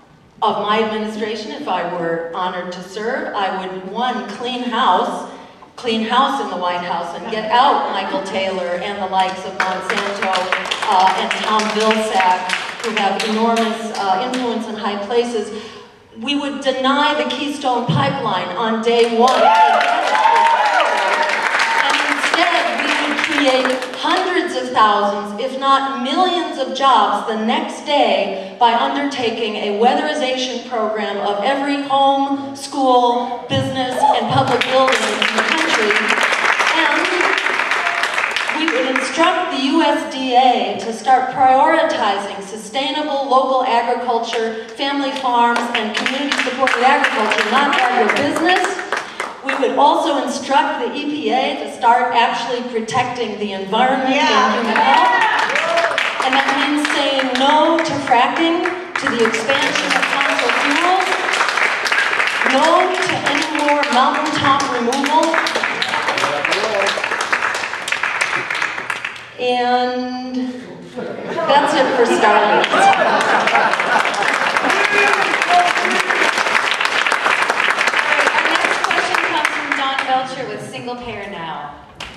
of my administration, if I were honored to serve, I would, one, clean house, clean house in the White House and get out Michael Taylor and the likes of Monsanto uh, and Tom Vilsack, who have enormous uh, influence in high places. We would deny the Keystone Pipeline on day one. And instead, we would create hundreds of thousands, if not millions of jobs the next day by undertaking a weatherization program of every home, school, business, and public building in the country. And we would instruct the U S D A to start prioritizing sustainable local agriculture, family farms, and community-supported agriculture, not agribusiness. We would also instruct the E P A to start actually protecting the environment Yeah. and human health. And that means saying no to fracking, to the expansion of fossil fuels, no to any more mountaintop removal. And that's it for starters. With single payer now.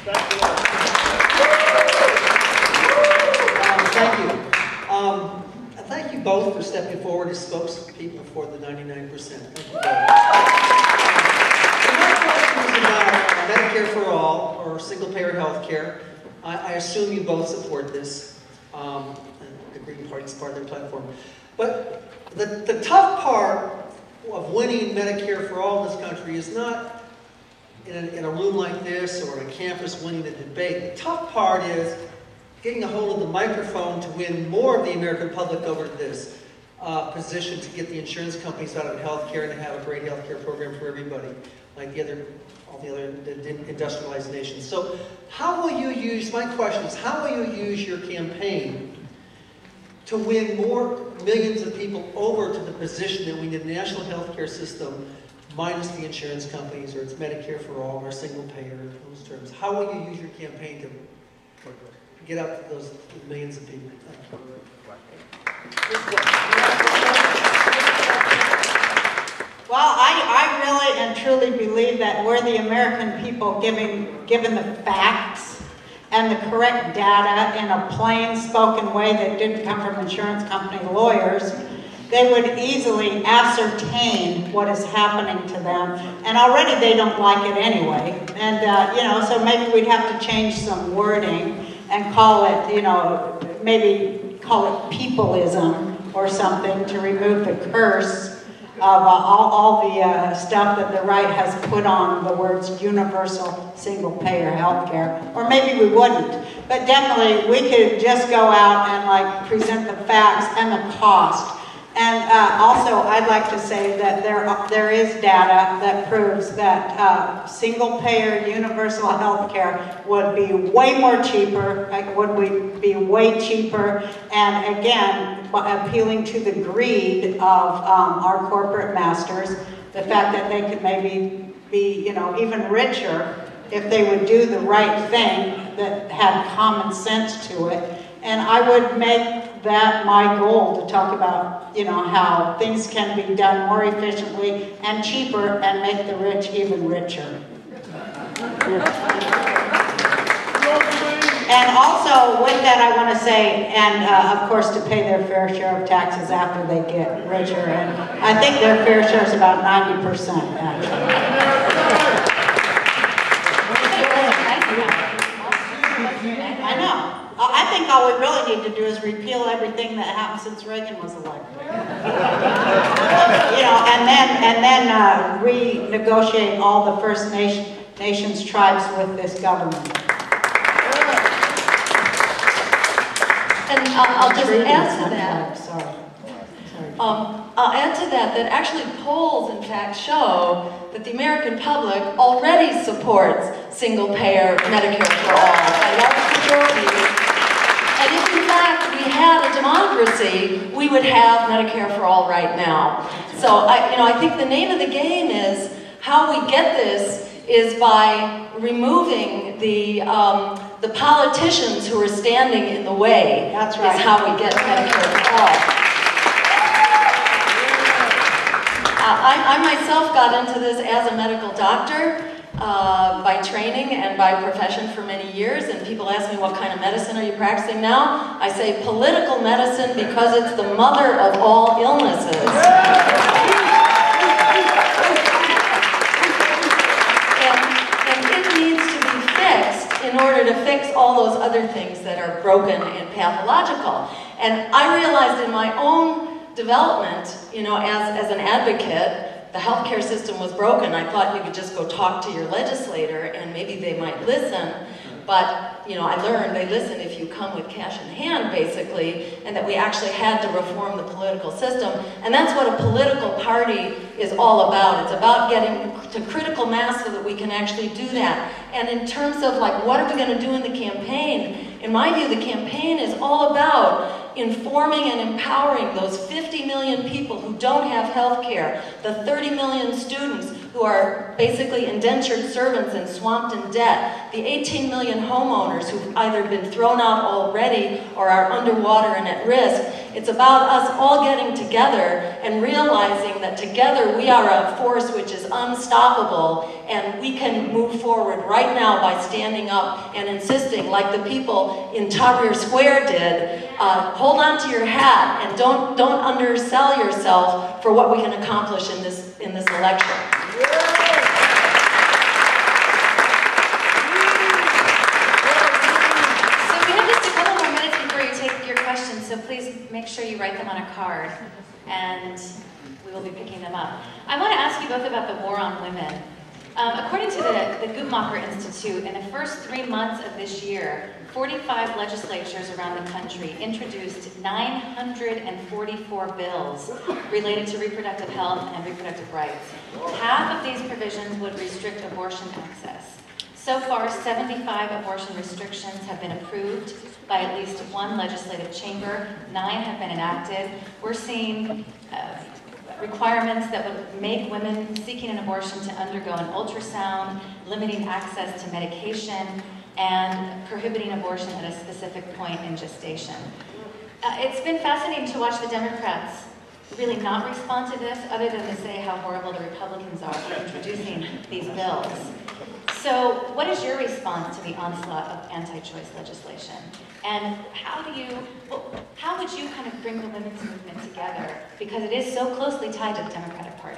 Um, thank you. Um, thank you both for stepping forward as spokespeople for the ninety-nine percent. Thank you very much. So my question is about Medicare for all, or single payer health care. I, I assume you both support this. Um, the Green Party is part of their platform. But the, the tough part of winning Medicare for all in this country is not In a, in a room like this or on a campus winning a debate. The tough part is getting a hold of the microphone to win more of the American public over to this uh, position to get the insurance companies out of healthcare and to have a great healthcare program for everybody, like the other, all the other industrialized nations. So how will you use, my question is, how will you use your campaign to win more millions of people over to the position that we need a national healthcare system minus the insurance companies, or it's Medicare for all, or single payer, those terms? How will you use your campaign to get out to those millions of people? Well, I, I really and truly believe that we're the American people giving, given the facts and the correct data in a plain spoken way that didn't come from insurance company lawyers, they would easily ascertain what is happening to them. And already they don't like it anyway. And, uh, you know, so maybe we'd have to change some wording and call it, you know, maybe call it peopleism or something to remove the curse of uh, all, all the uh, stuff that the right has put on the words universal single-payer health care. Or maybe we wouldn't. But definitely we could just go out and like present the facts and the cost. And uh, also, I'd like to say that there, there is data that proves that uh, single-payer universal health care would be way more cheaper, would be way cheaper, and again, appealing to the greed of um, our corporate masters, the fact that they could maybe be, you know, even richer if they would do the right thing that had common sense to it. And I would make that my goal to talk about, you know, how things can be done more efficiently and cheaper and make the rich even richer. And also, with that, I want to say, and uh, of course, to pay their fair share of taxes after they get richer. And I think their fair share is about ninety percent, actually. I know. I think all we really need to do is repeal everything that happened since Reagan was elected. You know, and then and then uh, renegotiate all the First Nation, Nations tribes with this government. And I'll, I'll just add to that. Sorry. Sorry. Um, I'll add to that that actually polls, in fact, show that the American public already supports single-payer Medicare for all by large majorities. And if, in fact, we had a democracy, we would have Medicare for all right now. So, I, you know, I think the name of the game is how we get this is by removing the um, the politicians who are standing in the way. That's right. Is how we get Medicare for all. myself got into this as a medical doctor uh, by training and by profession for many years, and people ask me, what kind of medicine are you practicing now? I say political medicine because it's the mother of all illnesses. And, and it needs to be fixed in order to fix all those other things that are broken and pathological. And I realized in my own development, you know, as, as an advocate, the healthcare system was broken. I thought you could just go talk to your legislator and maybe they might listen. But, you know, I learned they listen if you come with cash in hand, basically, and that we actually had to reform the political system. And that's what a political party is all about. It's about getting to critical mass so that we can actually do that. And in terms of, like, what are we going to do in the campaign? In my view, the campaign is all about informing and empowering those fifty million people who don't have health care, the thirty million students who are basically indentured servants and swamped in debt, the eighteen million homeowners who've either been thrown out already or are underwater and at risk. It's about us all getting together and realizing that together we are a force which is unstoppable, and we can move forward right now by standing up and insisting, like the people in Tahrir Square did, uh, hold on to your hat and don't, don't undersell yourself for what we can accomplish in this, in this election. So please make sure you write them on a card, and we will be picking them up. I want to ask you both about the war on women. Um, according to the, the Guttmacher Institute, in the first three months of this year, forty-five legislatures around the country introduced nine hundred forty-four bills related to reproductive health and reproductive rights. Half of these provisions would restrict abortion access. So far, seventy-five abortion restrictions have been approved by at least one legislative chamber. Nine have been enacted. We're seeing uh, requirements that would make women seeking an abortion to undergo an ultrasound, limiting access to medication, and prohibiting abortion at a specific point in gestation. Uh, it's been fascinating to watch the Democrats really not respond to this, other than to say how horrible the Republicans are for introducing these bills. So what is your response to the onslaught of anti-choice legislation? And how do you, well, how would you kind of bring the women's movement together? Because it is so closely tied to the Democratic Party.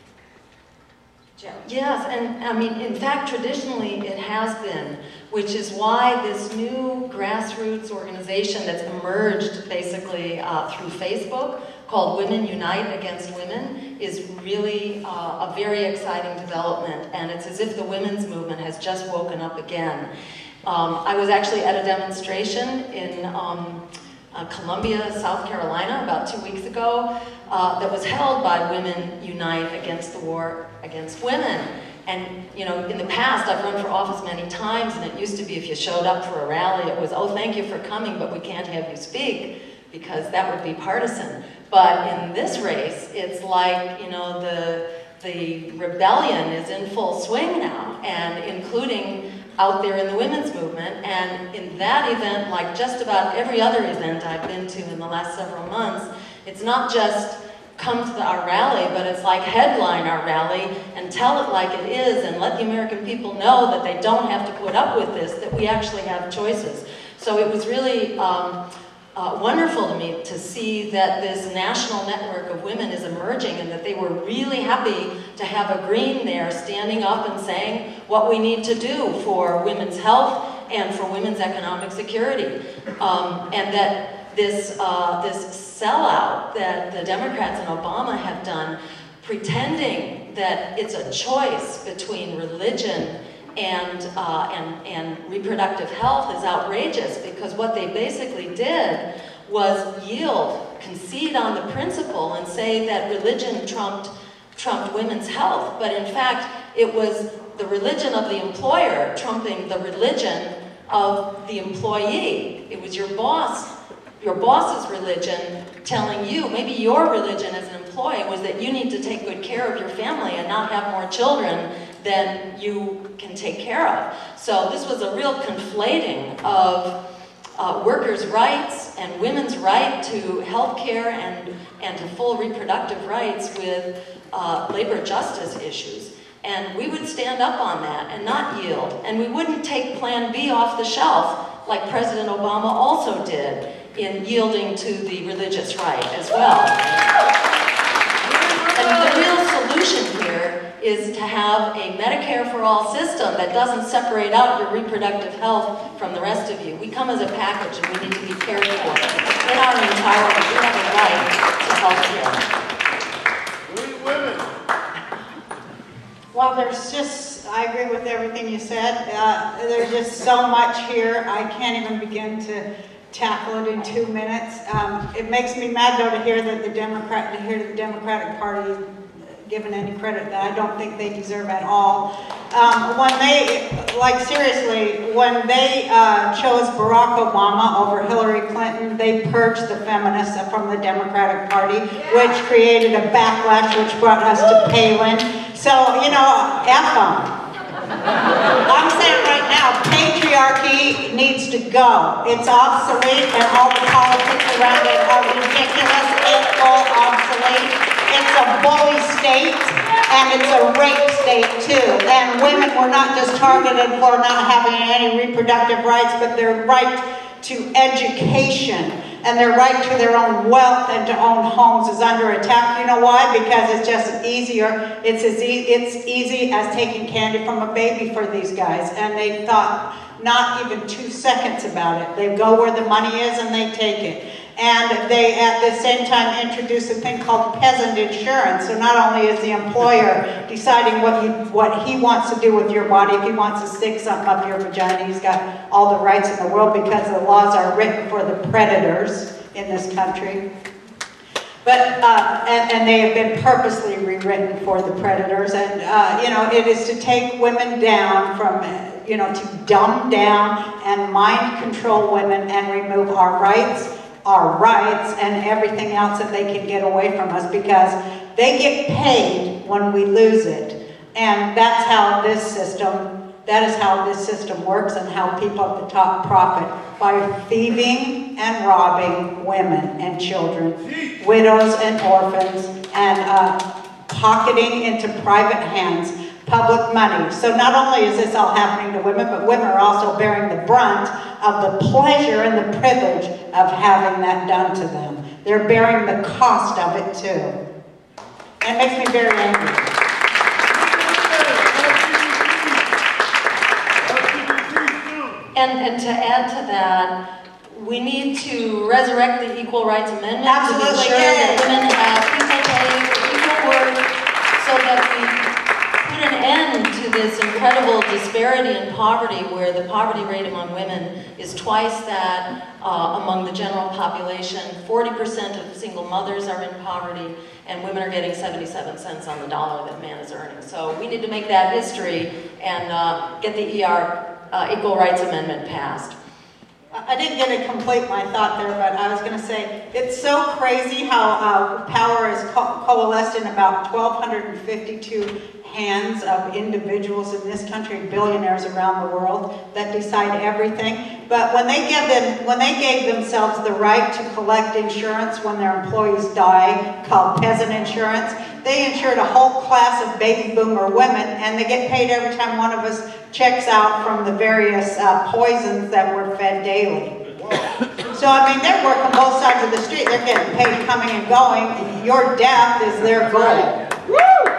Joe? Yes, and I mean, in fact, traditionally it has been, which is why this new grassroots organization that's emerged basically uh, through Facebook, called Women Unite Against Women, is really uh, a very exciting development, and it's as if the women's movement has just woken up again. Um, I was actually at a demonstration in um, uh, Columbia, South Carolina, about two weeks ago, uh, that was held by Women Unite Against the War Against Women. And, you know, in the past, I've run for office many times, and it used to be if you showed up for a rally, it was, oh, thank you for coming, but we can't have you speak, because that would be partisan. But in this race, it's like, you know, the, the rebellion is in full swing now, and including out there in the women's movement. And in that event, like just about every other event I've been to in the last several months, it's not just come to the, our rally, but it's like headline our rally and tell it like it is and let the American people know that they don't have to put up with this, that we actually have choices. So it was really um, uh, wonderful to me to see that this national network of women is emerging, and that they were really happy to have a Green there standing up and saying what we need to do for women's health and for women's economic security. Um, and that this, uh, this sellout that the Democrats and Obama have done, pretending that it's a choice between religion and, uh, and, and reproductive health, is outrageous, because what they basically did was yield, concede on the principle and say that religion trumped, trumped women's health. But in fact, it was the religion of the employer trumping the religion of the employee. It was your boss, your boss's religion telling you, maybe your religion as an employee was that you need to take good care of your family and not have more children than you can take care of. So this was a real conflating of, uh, workers' rights and women's right to health care and, and to full reproductive rights with uh, labor justice issues. And we would stand up on that and not yield. And we wouldn't take Plan B off the shelf like President Obama also did in yielding to the religious right as well. And the real solution here is to have a Medicare for all system that doesn't separate out your reproductive health from the rest of you. We come as a package and we need to be cared for in our entirety. We have a right to health care. We women. Well, there's just, I agree with everything you said. Uh, there's just so much here. I can't even begin to tackle it in two minutes. Um, it makes me mad, though, to hear that the Democrat, to hear the Democratic Party given any credit that I don't think they deserve at all. Um, when they, like seriously, when they uh, chose Barack Obama over Hillary Clinton, they purged the feminists from the Democratic Party, which created a backlash, which brought us to Palin. So, you know, F them. I'm saying right now, patriarchy needs to go. It's obsolete, and all the politics around it are ridiculous, hateful, obsolete. It's a bully state, and it's a rape state too. And women were not just targeted for not having any reproductive rights, but their right to education and their right to their own wealth and to own homes is under attack. You know why? Because it's just easier. It's as e it's easy as taking candy from a baby for these guys, and they thought not even two seconds about it. They go where the money is and they take it. And they, at the same time, introduce a thing called peasant insurance. So not only is the employer deciding what, you, what he wants to do with your body, if he wants to stick something up your vagina, he's got all the rights in the world because the laws are written for the predators in this country. But, uh, and, and they have been purposely rewritten for the predators. And, uh, you know, it is to take women down from, you know, to dumb down and mind control women and remove our rights, our rights and everything else that they can get away from us, because they get paid when we lose it. And that's how this system, that is how this system works, and how people at the top profit, by thieving and robbing women and children, widows and orphans, and uh, pocketing into private hands public money. So not only is this all happening to women, but women are also bearing the brunt of the pleasure and the privilege of having that done to them. They're bearing the cost of it too. And it makes me very angry. And, and to add to that, we need to resurrect the Equal Rights Amendment. Absolutely, to be sure yeah. that women have equal pay for equal work, so that we put an end to this incredible disparity in poverty, where the poverty rate among women is twice that uh, among the general population. forty percent of single mothers are in poverty, and women are getting seventy-seven cents on the dollar that man is earning. So we need to make that history and uh, get the E R, uh, Equal Rights Amendment passed. I didn't get to complete my thought there, but I was going to say, it's so crazy how uh, power is co coalesced in about twelve fifty-two hands of individuals in this country, billionaires around the world, that decide everything. But when they give them, when they gave themselves the right to collect insurance when their employees die, called peasant insurance, they insured a whole class of baby boomer women, and they get paid every time one of us checks out from the various uh, poisons that we're fed daily. So, I mean, they're working both sides of the street. They're getting paid coming and going. Your death is their goal. Woo!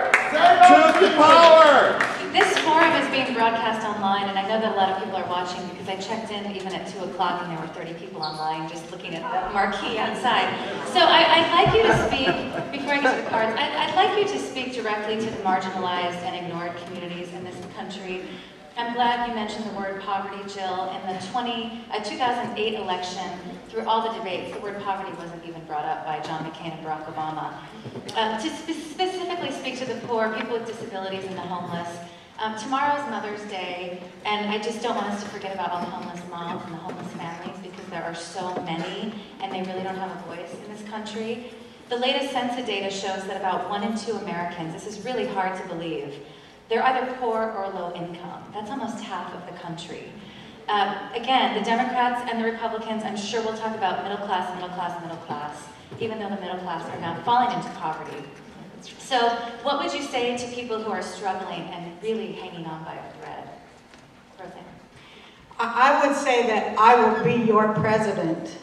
Truth to power! This forum is being broadcast online, and I know that a lot of people are watching because I checked in even at two o'clock and there were thirty people online just looking at the marquee outside. So I, I'd like you to speak, before I get to the cards, I'd, I'd like you to speak directly to the marginalized and ignored communities in this country. I'm glad you mentioned the word poverty, Jill. In the twenty, uh, two thousand eight election, through all the debates, the word poverty wasn't even brought up by John McCain and Barack Obama. Uh, to spe specifically speak to the poor, people with disabilities, and the homeless, um, tomorrow's Mother's Day, and I just don't want us to forget about all the homeless moms and the homeless families, because there are so many, and they really don't have a voice in this country. The latest census data shows that about one in two Americans, this is really hard to believe, they're either poor or low income. That's almost half of the country. Um, again, the Democrats and the Republicans, I'm sure we'll talk about middle class, middle class, middle class, even though the middle class are now falling into poverty. So what would you say to people who are struggling and really hanging on by a thread? Roseanne? I I would say that I will be your president.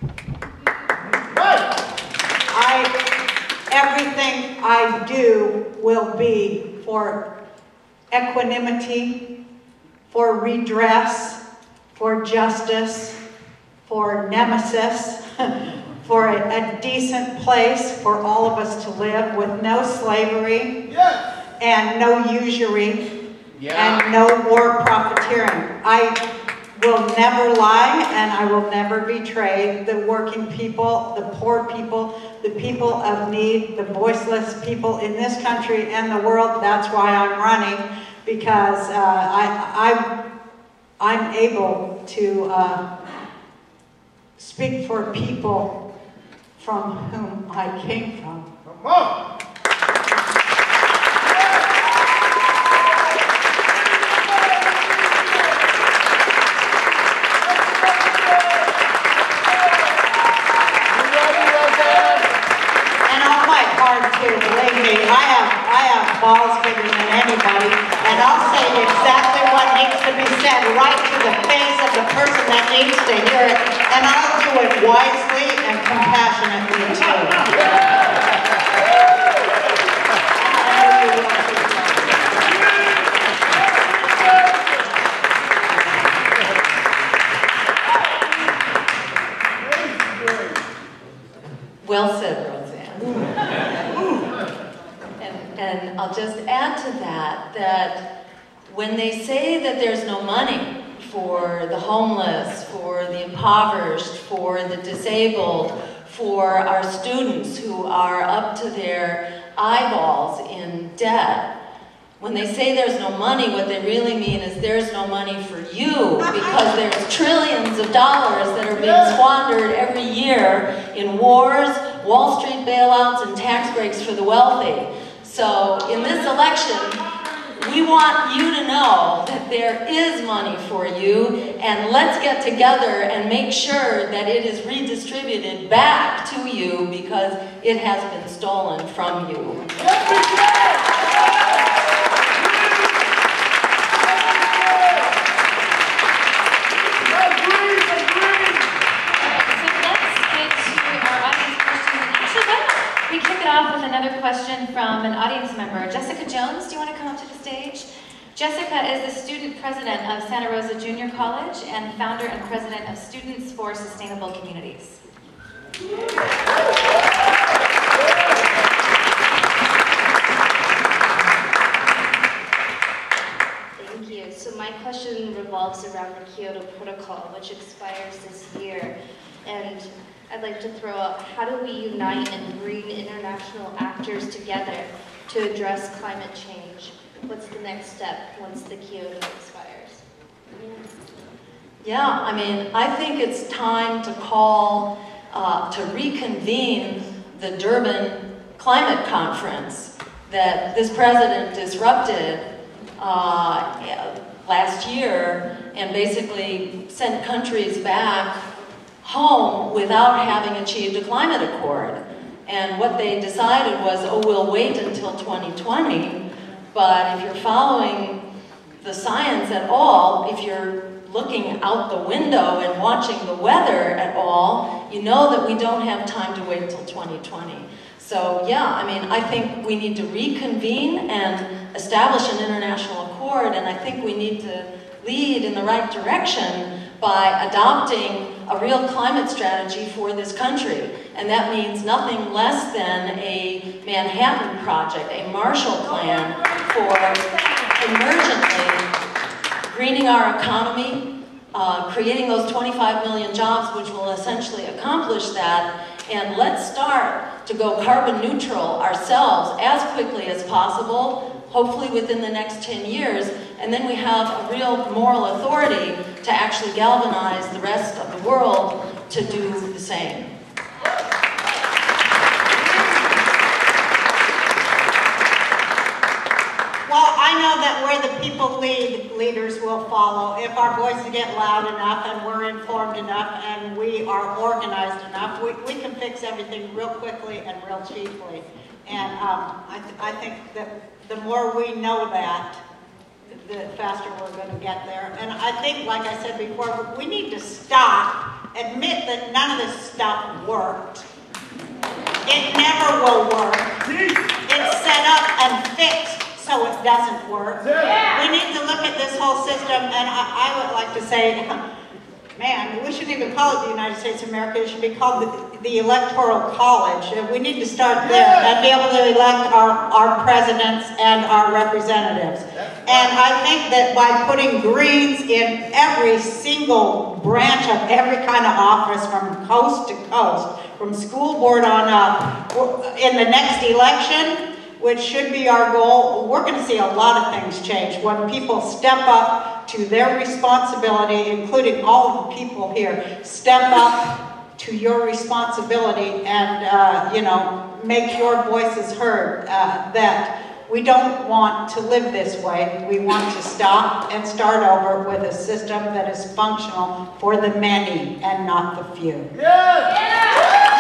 I, everything I do will be for equanimity, for redress, for justice, for nemesis, for a, a decent place for all of us to live with no slavery Yes. and no usury Yeah. and no war profiteering. I will never lie and I will never betray the working people, the poor people, the people of need, the voiceless people in this country and the world. That's why I'm running, because uh, I, I'm, I'm able to uh, speak for people from whom I came from. Come on. And I'll fight hard too, believe me. I have, I have balls bigger than anybody, and I'll say exactly what needs to be said right to the face of the person that needs to hear it, and I'll do it wisely and compassionately too. Well said, Roseanne. and, and I'll just add to that, that when they say that there's no money for the homeless, for the impoverished, for the disabled, for our students who are up to their eyeballs in debt, when they say there's no money, what they really mean is there's no money for you, because there's trillions of dollars that are being squandered every year in wars, Wall Street bailouts, and tax breaks for the wealthy. So in this election, we want you to know that there is money for you, and let's get together and make sure that it is redistributed back to you because it has been stolen from you. We kick it off with another question from an audience member. Jessica Jones, do you want to come up to the stage? Jessica is the student president of Santa Rosa Junior College and founder and president of Students for Sustainable Communities. Thank you. So my question revolves around the Kyoto Protocol, which expires this year. And I'd like to throw out, how do we unite and bring international actors together to address climate change? What's the next step once the Kyoto expires? Yeah, I mean, I think it's time to call, uh, to reconvene the Durban Climate Conference that this president disrupted uh, last year and basically sent countries back home without having achieved a climate accord. And what they decided was, oh, we'll wait until twenty twenty, but if you're following the science at all, if you're looking out the window and watching the weather at all, you know that we don't have time to wait until twenty twenty. So yeah, I mean, I think we need to reconvene and establish an international accord, and I think we need to lead in the right direction by adopting a real climate strategy for this country. And that means nothing less than a Manhattan Project, a Marshall Plan for emergently greening our economy, uh, creating those twenty-five million jobs, which will essentially accomplish that. And let's start to go carbon neutral ourselves as quickly as possible, hopefully within the next ten years, and then we have a real moral authority to actually galvanize the rest of the world to do the same. Well, I know that where the people lead, leaders will follow. If our voices get loud enough and we're informed enough and we are organized enough, we, we can fix everything real quickly and real cheaply. And um, I, th I think that the more we know that, the faster we're going to get there. And I think, like I said before, we need to stop, admit that none of this stuff worked. It never will work. It's set up and fixed so it doesn't work. Yeah. We need to look at this whole system, and I, I would like to say, man, we shouldn't even call it the United States of America. It should be called the, the Electoral College. We need to start there and be able to elect our, our presidents and our representatives. And I think that by putting Greens in every single branch of every kind of office from coast to coast, from school board on up, in the next election, which should be our goal, we're going to see a lot of things change when people step up to their responsibility, including all of the people here, step up to your responsibility and, uh, you know, make your voices heard. Uh, that we don't want to live this way. We want to stop and start over with a system that is functional for the many and not the few. Yes! Yeah.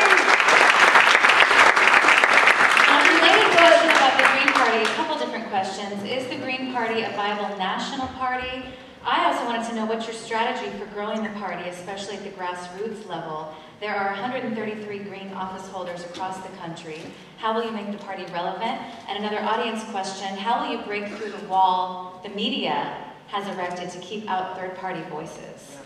Question about the Green Party, a couple different questions. Is the Green Party a viable national party? I also wanted to know what's your strategy for growing the party, especially at the grassroots level. There are one hundred thirty-three Green office holders across the country. How will you make the party relevant? And another audience question, how will you break through the wall the media has erected to keep out third-party voices?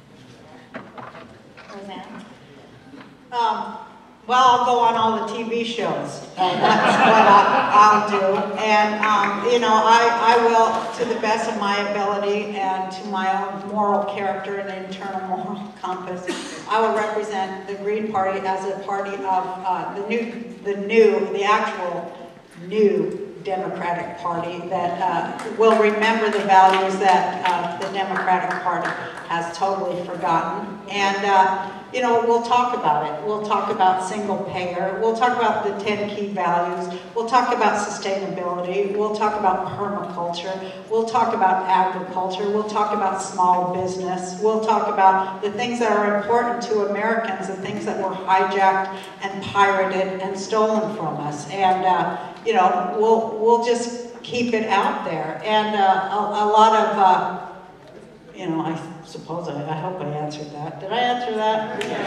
Roseanne? Um, Well, I'll go on all the T V shows. Uh, that's what I, I'll do. And, um, you know, I, I will, to the best of my ability and to my own moral character and internal moral compass, I will represent the Green Party as a party of uh, the new, the new, the actual new Democratic Party that uh, will remember the values that uh, the Democratic Party has totally forgotten. And, uh, you know, we'll talk about it. We'll talk about single payer. We'll talk about the ten key values. We'll talk about sustainability. We'll talk about permaculture. We'll talk about agriculture. We'll talk about small business. We'll talk about the things that are important to Americans, the things that were hijacked and pirated and stolen from us. And, uh, you know, we'll, we'll just keep it out there. And uh, a, a lot of, uh, you know, I suppose, I, I hope I answered that. Did I answer that? Yeah.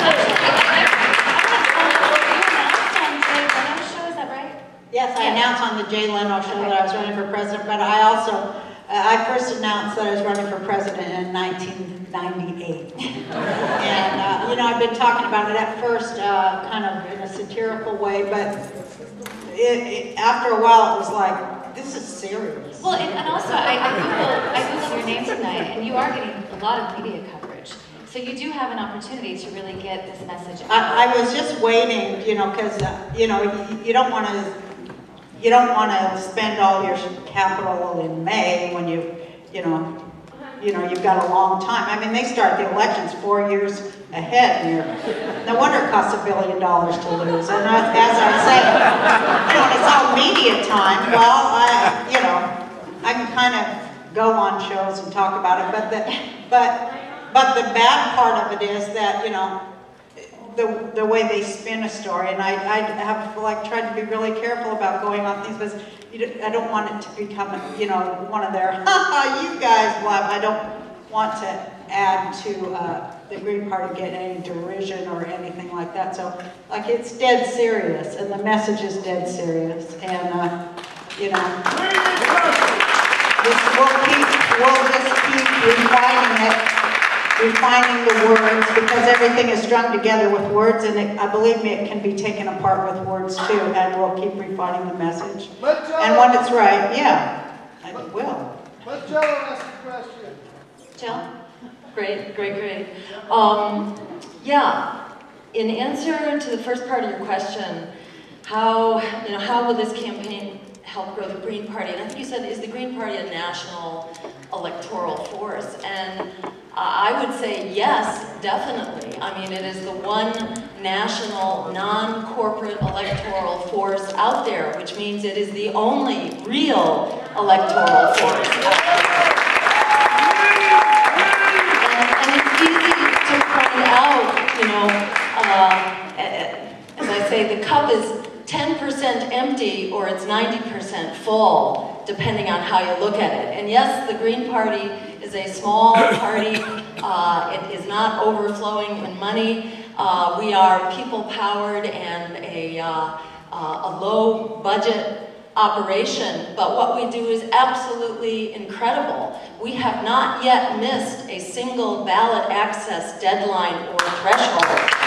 You announced on the Jay Leno show, is that right? Yes, I Yeah. announced on the Jay Leno show that I was running for president, but I also, uh, I first announced that I was running for president in nineteen ninety-eight. And, uh, you know, I've been talking about it at first uh, kind of in a satirical way, but it, it, after a while it was like, this is serious. Well, and, and also, I, I, Googled, I Googled your name tonight, and you are getting a lot of media coverage. So you do have an opportunity to really get this message out. I, I was just waiting, you know, because, uh, you know, you, you don't want to, you don't want to spend all your capital in May when you, you know, you know, you've got a long time. I mean, they start the elections four years ahead, and you're, no wonder it costs a billion dollars to lose. And I, as I say, you know, it's all media time. Well, I, you know, I can kind of go on shows and talk about it, but the, but, but the bad part of it is that, you know, the the way they spin a story, and I, I have like tried to be really careful about going on things, because you I don't want it to become, you know, one of their, ha ha, you guys, blah. I don't want to add to uh, the Green Party get any derision or anything like that. So, like, it's dead serious, and the message is dead serious, and uh, you know, this, we'll keep, we'll just keep refining it. Refining the words, because everything is strung together with words, and it, uh, believe me, it can be taken apart with words too, and we'll keep refining the message. And when it's right, yeah, I will. Let Jill ask a question. Jill? Great, great, great. Um, yeah, in answer to the first part of your question, how, you know, how will this campaign help grow the Green Party? And I think you said, is the Green Party a national electoral force? And I would say yes, definitely. I mean, it is the one national, non-corporate electoral force out there, which means it is the only real electoral force. And, and it's easy to point out, you know, uh, as I say, the cup is ten percent empty or it's ninety percent full, depending on how you look at it. And yes, the Green Party is a small party. Uh, it is not overflowing in money. Uh, we are people-powered and a, uh, uh, a low-budget operation, but what we do is absolutely incredible. We have not yet missed a single ballot access deadline or threshold.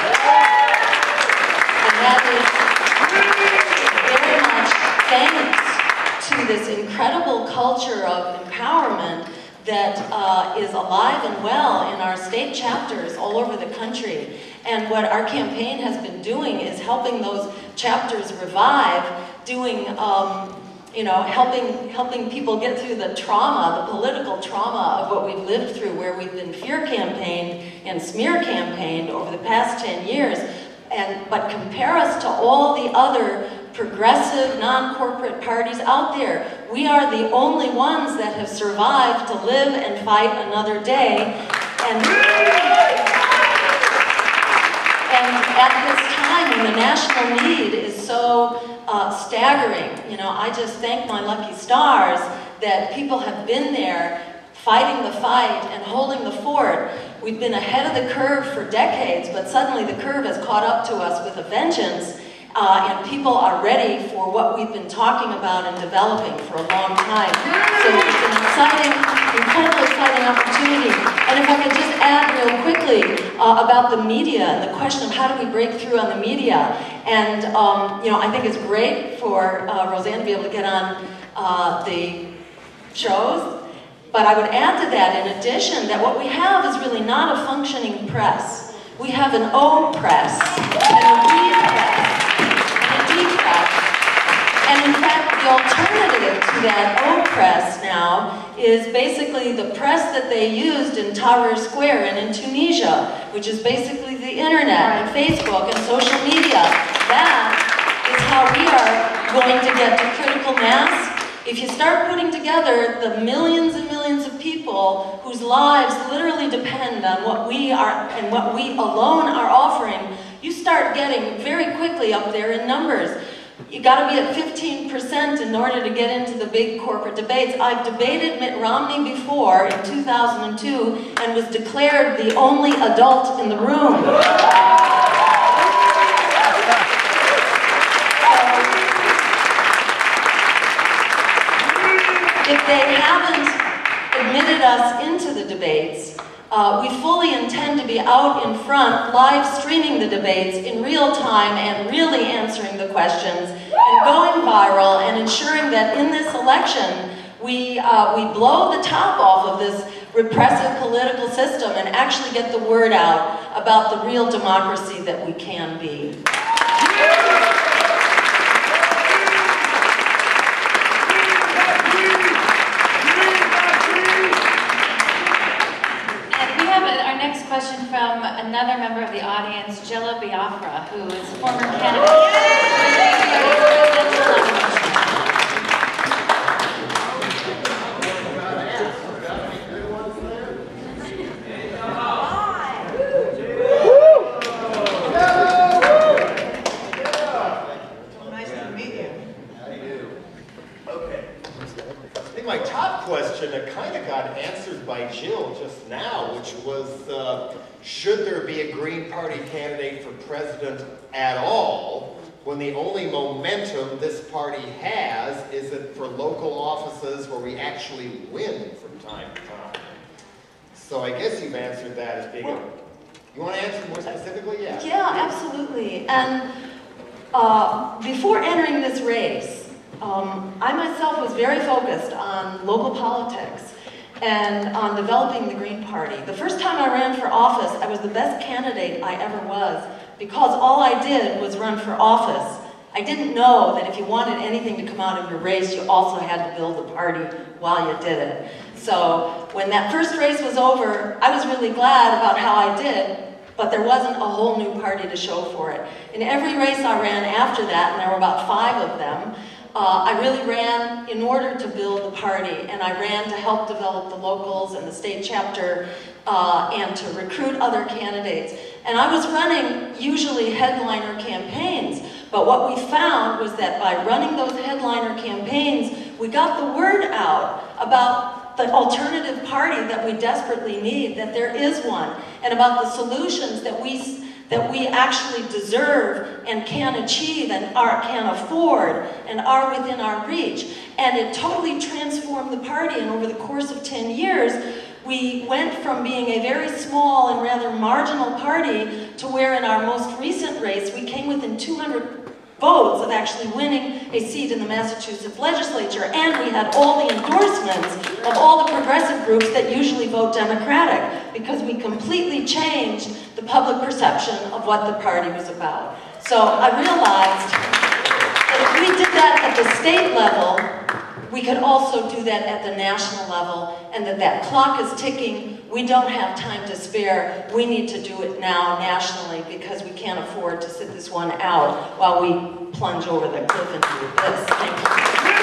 And that is very much thanks to this incredible culture of empowerment that uh, is alive and well in our state chapters all over the country. And what our campaign has been doing is helping those chapters revive, doing, um, you know, helping, helping people get through the trauma, the political trauma of what we've lived through, where we've been fear campaigned and smear campaigned over the past ten years. And, but compare us to all the other progressive, non-corporate parties out there. We are the only ones that have survived to live and fight another day. And, and at this time, when the national need is so uh, staggering, you know, I just thank my lucky stars that people have been there fighting the fight and holding the fort. We've been ahead of the curve for decades, but suddenly the curve has caught up to us with a vengeance. Uh, and people are ready for what we've been talking about and developing for a long time. So it's an exciting, incredibly exciting opportunity. And if I could just add real quickly uh, about the media and the question of how do we break through on the media. And um, you know, I think it's great for uh, Roseanne to be able to get on uh, the shows. But I would add to that, in addition, that what we have is really not a functioning press. We have an O press and a we press. And in fact, the alternative to that O press now is basically the press that they used in Tahrir Square and in Tunisia, which is basically the internet and Facebook and social media. That is how we are going to get to critical mass. If you start putting together the millions and millions of people whose lives literally depend on what we are and what we alone are offering, you start getting very quickly up there in numbers. You got to be at fifteen percent in order to get into the big corporate debates. I've debated Mitt Romney before in two thousand two and was declared the only adult in the room. If they haven't admitted us into the debates, Uh, we fully intend to be out in front, live streaming the debates in real time and really answering the questions and going viral and ensuring that in this election we, uh, we blow the top off of this repressive political system and actually get the word out about the real democracy that we can be. Question from another member of the audience, Jilla Biafra, who is former candidate. Nice to meet you. How do you do? Okay. I think my top question that kind of got answered by Jill just now, which was, uh, should there be a Green Party candidate for president at all, when the only momentum this party has is it for local offices where we actually win from time to time? So I guess you've answered that as being, a, you want to answer more specifically? Yeah. Yeah, absolutely. And uh, before entering this race, Um, I myself was very focused on local politics and on developing the Green Party. The first time I ran for office, I was the best candidate I ever was because all I did was run for office. I didn't know that if you wanted anything to come out of your race, you also had to build a party while you did it. So when that first race was over, I was really glad about how I did, but there wasn't a whole new party to show for it. In every race I ran after that, and there were about five of them, Uh, I really ran in order to build the party, and I ran to help develop the locals and the state chapter uh, and to recruit other candidates. And I was running usually headliner campaigns, but what we found was that by running those headliner campaigns, we got the word out about the alternative party that we desperately need, that there is one, and about the solutions that we that we actually deserve and can achieve and are, can afford and are within our reach. And it totally transformed the party, and over the course of ten years, we went from being a very small and rather marginal party to where in our most recent race, we came within two hundred votes of actually winning a seat in the Massachusetts legislature, and we had all the endorsements of all the progressive groups that usually vote Democratic, because we completely changed the public perception of what the party was about. So I realized that if we did that at the state level, we could also do that at the national level, and that that clock is ticking. We don't have time to spare. We need to do it now nationally, because we can't afford to sit this one out while we plunge over the cliff into the abyss. Thank you.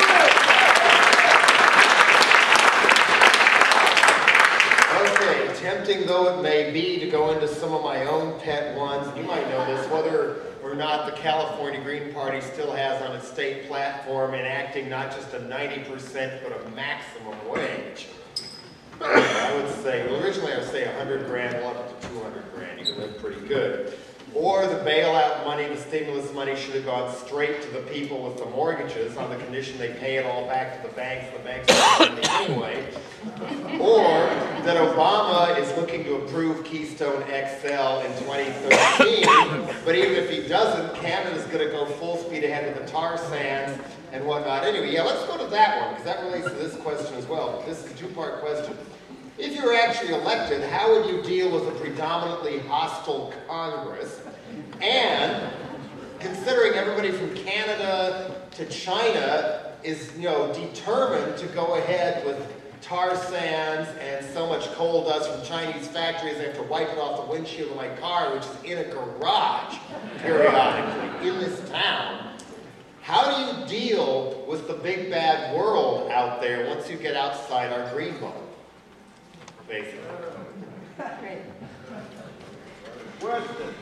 Okay, tempting though it may be to go into some of my own pet ones, you might know this, whether or not the California Green Party still has on its state platform enacting not just a ninety percent but a maximum wage. I would say, well, originally I would say one hundred grand, well, up to two hundred grand, you can live pretty good. Or the bailout money, the stimulus money should have gone straight to the people with the mortgages on the condition they pay it all back to the banks, the banks are paying it anyway. Or that Obama is looking to approve Keystone X L in twenty thirteen, but even if he doesn't, Canada's going to go full speed ahead with the tar sands and whatnot. Anyway, yeah, let's go to that one, because that relates to this question as well. This is a two-part question. If you were actually elected, how would you deal with a predominantly hostile Congress? And considering everybody from Canada to China is, you know, determined to go ahead with tar sands and so much coal dust from Chinese factories, I have to wipe it off the windshield of my car, which is in a garage periodically in this town. How do you deal with the big bad world out there once you get outside our green bubble? Basically. Great. Question.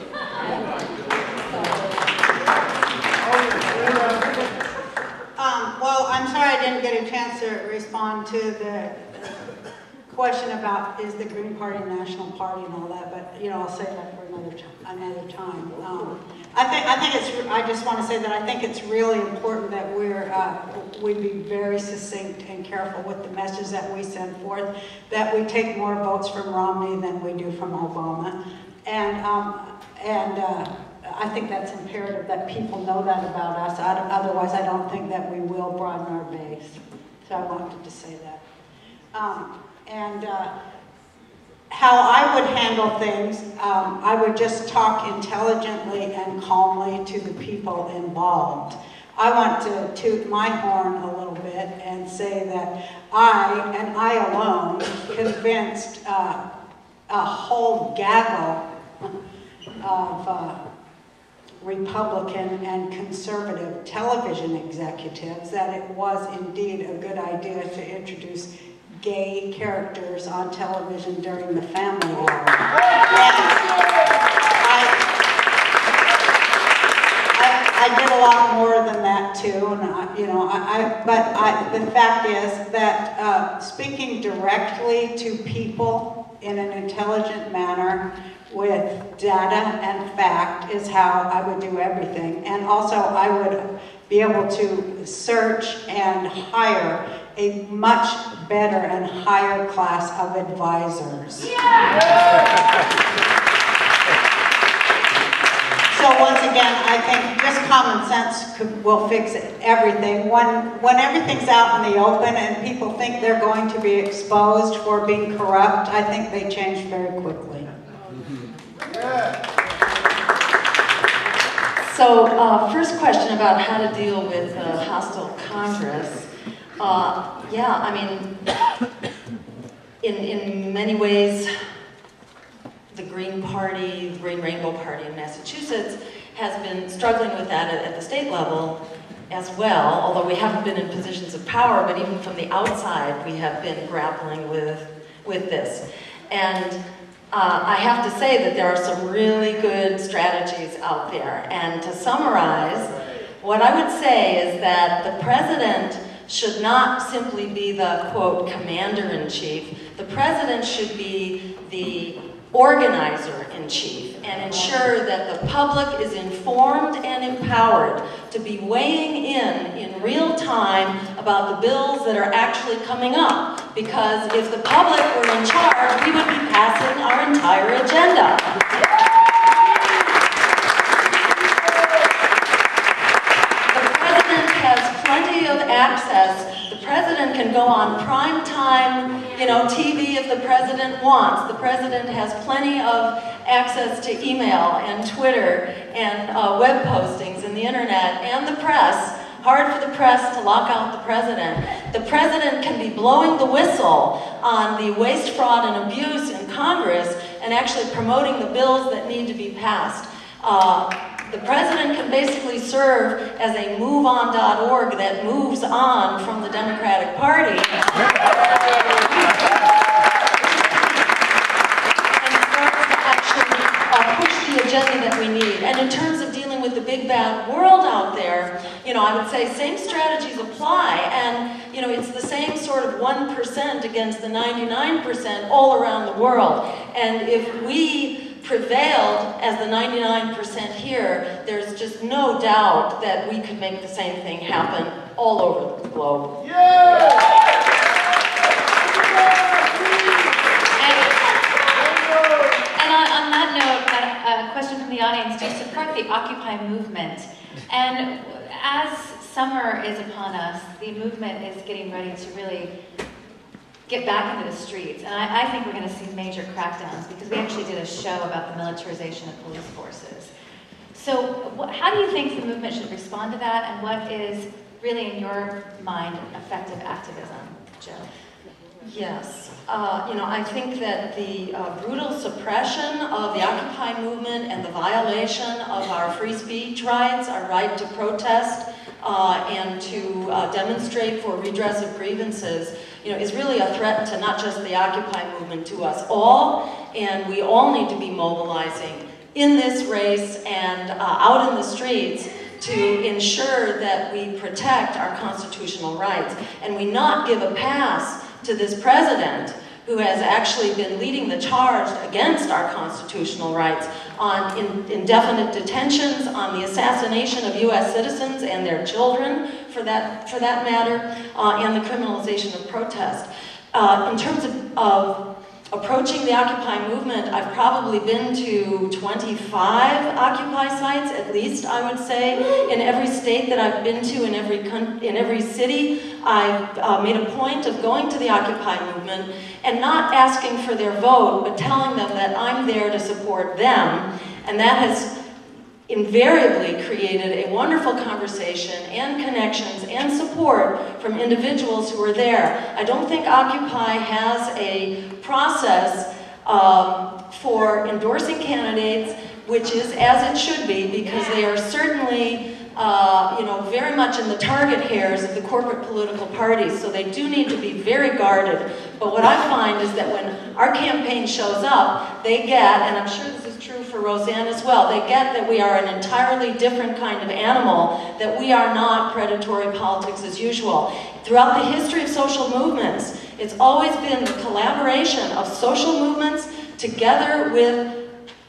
Um, well, I'm sorry I didn't get a chance to respond to the question about is the Green Party a national party and all that, but you know, I'll say that for another time. Another time. Um, I think I think it's. I just want to say that I think it's really important that we're uh, we be very succinct and careful with the message that we send forth. That we take more votes from Romney than we do from Obama, and um, and. Uh, I think that's imperative that people know that about us. Otherwise, I don't think that we will broaden our base. So I wanted to say that. Um, and uh, how I would handle things, um, I would just talk intelligently and calmly to the people involved. I want to toot my horn a little bit and say that I, and I alone, convinced uh, a whole gaggle of uh, Republican and conservative television executives that it was indeed a good idea to introduce gay characters on television during the family hour. I, I, I did a lot more than that too, and I, you know, I, I but I, the fact is that uh, speaking directly to people in an intelligent manner with data and fact is how I would do everything. And also I would be able to search and hire a much better and higher class of advisors. Yeah. So once again, I think just common sense could, will fix it, everything. When, when everything's out in the open and people think they're going to be exposed for being corrupt, I think they change very quickly. So, uh, first question about how to deal with a hostile Congress. Uh, yeah, I mean, in, in many ways, the Green Party, the Green Rainbow Party in Massachusetts has been struggling with that at, at the state level as well, although we haven't been in positions of power, but even from the outside, we have been grappling with, with this. And uh, I have to say that there are some really good strategies out there. And to summarize, what I would say is that the president should not simply be the, quote, commander-in-chief. The president should be the organizer-in-chief and ensure that the public is informed and empowered to be weighing in in real time about the bills that are actually coming up. Because if the public were in charge, we would be passing our entire agenda. Plenty of access. The president can go on prime time, you know, T V if the president wants. The president has plenty of access to email and Twitter and uh, web postings and the internet and the press. Hard for the press to lock out the president. The president can be blowing the whistle on the waste, fraud, and abuse in Congress and actually promoting the bills that need to be passed. Uh, The president can basically serve as a move on dot org that moves on from the Democratic Party. And starts to actually uh, push the agenda that we need. And in terms of dealing with the big bad world out there, you know, I would say same strategies apply. And, you know, it's the same sort of one percent against the ninety-nine percent all around the world. And if we prevailed as the ninety-nine percent here, there's just no doubt that we could make the same thing happen all over the globe. Yeah! And, and on, on that note, a, a question from the audience: do you support the Occupy movement? And as summer is upon us, the movement is getting ready to really get back into the streets. And I, I think we're going to see major crackdowns because we actually did a show about the militarization of police forces. So wh how do you think the movement should respond to that, and what is really, in your mind, effective activism, Jill? Yes. Uh, you know, I think that the uh, brutal suppression of the Occupy movement and the violation of our free speech rights, our right to protest, uh, and to uh, demonstrate for redress of grievances, you know, is really a threat to not just the Occupy movement, to us all, and we all need to be mobilizing in this race and uh, out in the streets to ensure that we protect our constitutional rights, and we not give a pass to this president who has actually been leading the charge against our constitutional rights on in, indefinite detentions, on the assassination of U S citizens and their children, for that, for that matter, uh, and the criminalization of protest. Uh, in terms of, of approaching the Occupy movement, I've probably been to twenty-five Occupy sites, at least, I would say, in every state that I've been to, in every, in every city. I've uh, made a point of going to the Occupy movement and not asking for their vote, but telling them that I'm there to support them. And that has invariably created a wonderful conversation and connections and support from individuals who are there. I don't think Occupy has a process um, for endorsing candidates, which is as it should be, because they are certainly uh, you know, very much in the target hairs of the corporate political parties, so they do need to be very guarded. But what I find is that when our campaign shows up, they get, and I'm sure this is true for Roseanne as well, they get that we are an entirely different kind of animal, that we are not predatory politics as usual. Throughout the history of social movements, it's always been the collaboration of social movements together with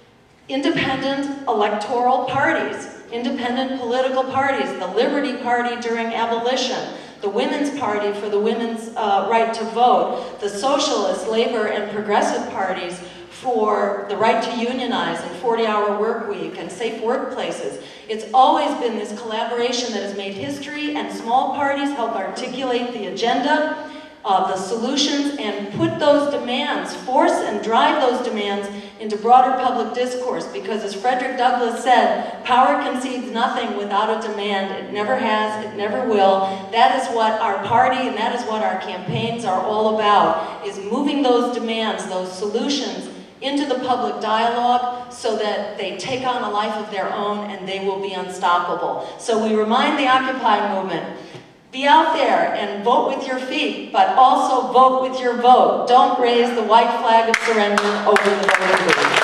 independent electoral parties, independent political parties, the Liberty Party during abolition, the Women's Party for the women's uh, right to vote, the socialist, labor, and progressive parties for the right to unionize and forty hour work week and safe workplaces. It's always been this collaboration that has made history, and small parties help articulate the agenda, uh, the solutions, and put those demands, force and drive those demands into broader public discourse, because as Frederick Douglass said, power concedes nothing without a demand. It never has, it never will. That is what our party and that is what our campaigns are all about, is moving those demands, those solutions, into the public dialogue so that they take on a life of their own and they will be unstoppable. So we remind the Occupy movement, be out there and vote with your feet, but also vote with your vote. Don't raise the white flag of surrender over the voter booth.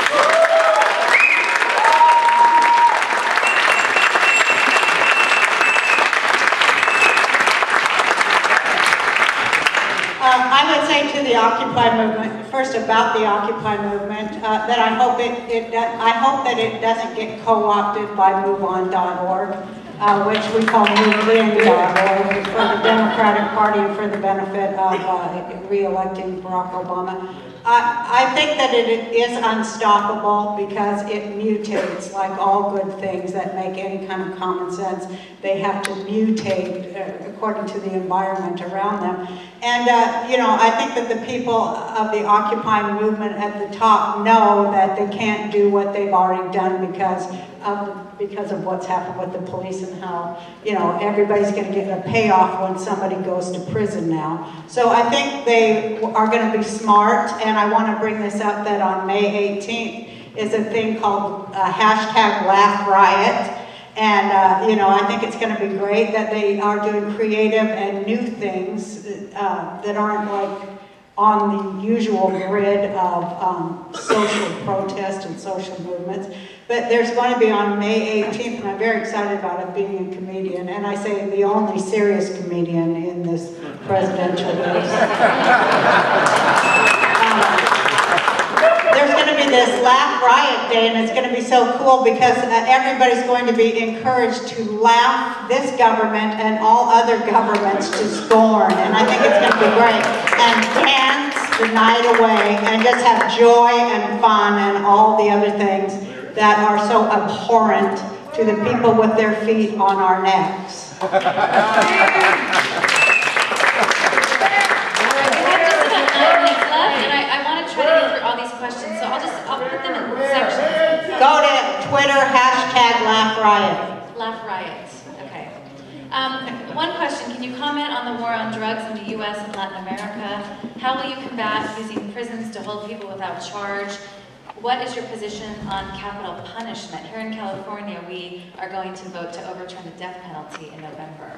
Um, I would say to the Occupy movement, first about the Occupy movement, uh, that I hope it, it I hope that it doesn't get co-opted by move on dot org, uh, which we call move in dot org, for the Democratic Party and for the benefit of uh, re-electing Barack Obama. I, I think that it is unstoppable because it mutates, like all good things that make any kind of common sense. They have to mutate uh, according to the environment around them. And, uh, you know, I think that the people of the Occupy movement at the top know that they can't do what they've already done because of, the, because of what's happened with the police and how, you know, everybody's going to get a payoff when somebody goes to prison now. So I think they are going to be smart, and I want to bring this up that on May eighteenth is a thing called uh, hashtag Laugh Riot. And, uh, you know, I think it's going to be great that they are doing creative and new things uh, that aren't like on the usual grid of um, social protest and social movements. But there's going to be on May eighteenth, and I'm very excited about it, being a comedian, and I say the only serious comedian in this presidential race. um, There's going to be this Laugh Riot Day, and it's going to be so cool because uh, everybody's going to be encouraged to laugh this government and all other governments to scorn, and I think it's going to be great. And dance the night away, and just have joy and fun and all the other things that are so abhorrent to the people with their feet on our necks. Questions, so I'll just, I'll put them in sections. Go to Twitter, hashtag Laugh Riot. Laugh Riot, okay. Um, one question, can you comment on the war on drugs in the U S and Latin America? How will you combat using prisons to hold people without charge? What is your position on capital punishment? Here in California, we are going to vote to overturn the death penalty in November.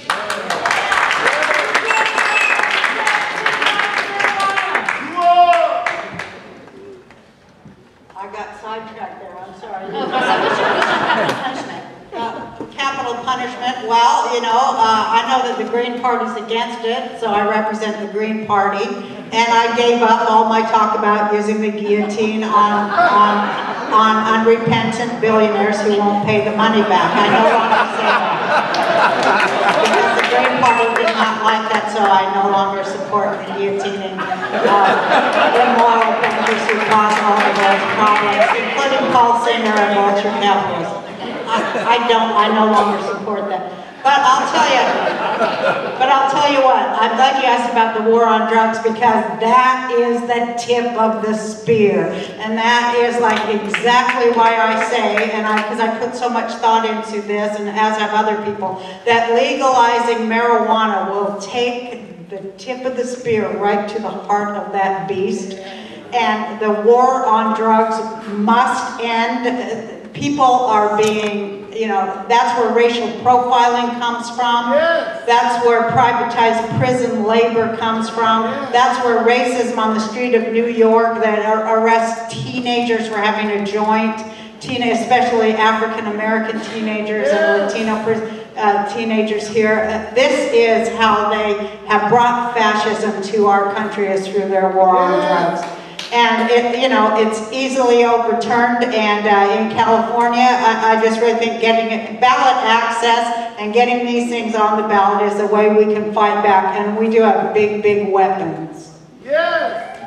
I got sidetracked there, I'm sorry. Oh, so what's your position on capital punishment? Uh, capital punishment, well, you know, uh, I know that the Green Party's against it, so I represent the Green Party, and I gave up all my talk about using the guillotine on, on, on unrepentant billionaires who won't pay the money back. I no longer say that. Because the Green Party did not like that, so I no longer support the guillotining uh, immoral thinkers who cause all of those problems, including Paul Singer and vulture capitalism. I, I don't, I no longer support that. But I'll tell you, but I'll tell you what, I'm glad you asked about the war on drugs because that is the tip of the spear. And that is like exactly why I say, and I, because I put so much thought into this, and as have other people, that legalizing marijuana will take the tip of the spear right to the heart of that beast. And the war on drugs must end. People are being, you know, that's where racial profiling comes from. Yes. That's where privatized prison labor comes from. Yes. That's where racism on the street of New York that arrests teenagers for having a joint, teen, especially African American teenagers yes. and Latino uh, teenagers here. Uh, this is how they have brought fascism to our country, is through their war yes. on drugs. And, it, you know, it's easily overturned, and uh, in California, I, I just really think getting it, ballot access and getting these things on the ballot is the way we can fight back, and we do have big, big weapons. Yes!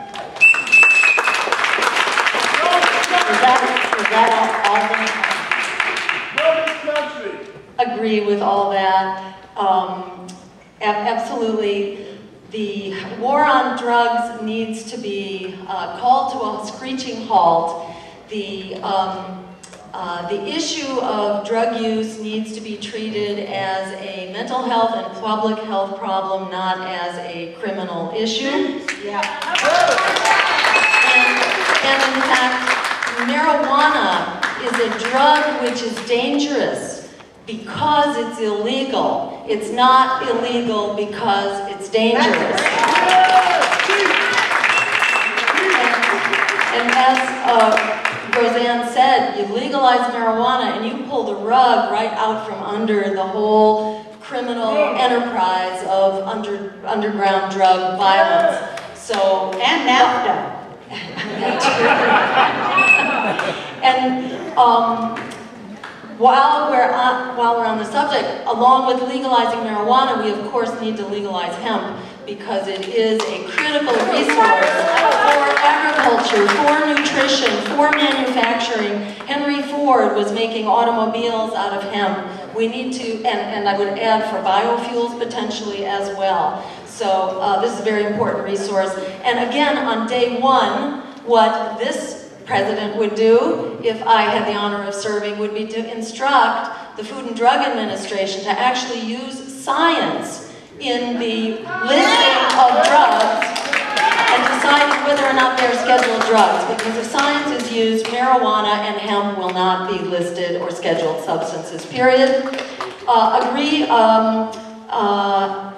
Is that, is that all? all Country. Agree with all that. Um, absolutely. The war on drugs needs to be uh, called to a screeching halt. The, um, uh, the issue of drug use needs to be treated as a mental health and public health problem, not as a criminal issue. Yeah. And And in fact, marijuana is a drug which is dangerous because it's illegal. It's not illegal because it's dangerous. And, and as uh, Roseanne said, you legalize marijuana and you pull the rug right out from under the whole criminal enterprise of under, underground drug violence. So, And NAFTA. And um, while we're on, while we're on the subject, along with legalizing marijuana, we of course need to legalize hemp because it is a critical resource for agriculture, for nutrition, for manufacturing. Henry Ford was making automobiles out of hemp. We need to, and, and I would add for biofuels potentially as well. So uh, this is a very important resource. And again, on day one, what this president would do, if I had the honor of serving, would be to instruct the Food and Drug Administration to actually use science in the listing of drugs and deciding whether or not they're scheduled drugs. Because if science is used, marijuana and hemp will not be listed or scheduled substances, period. Uh, agree um, uh,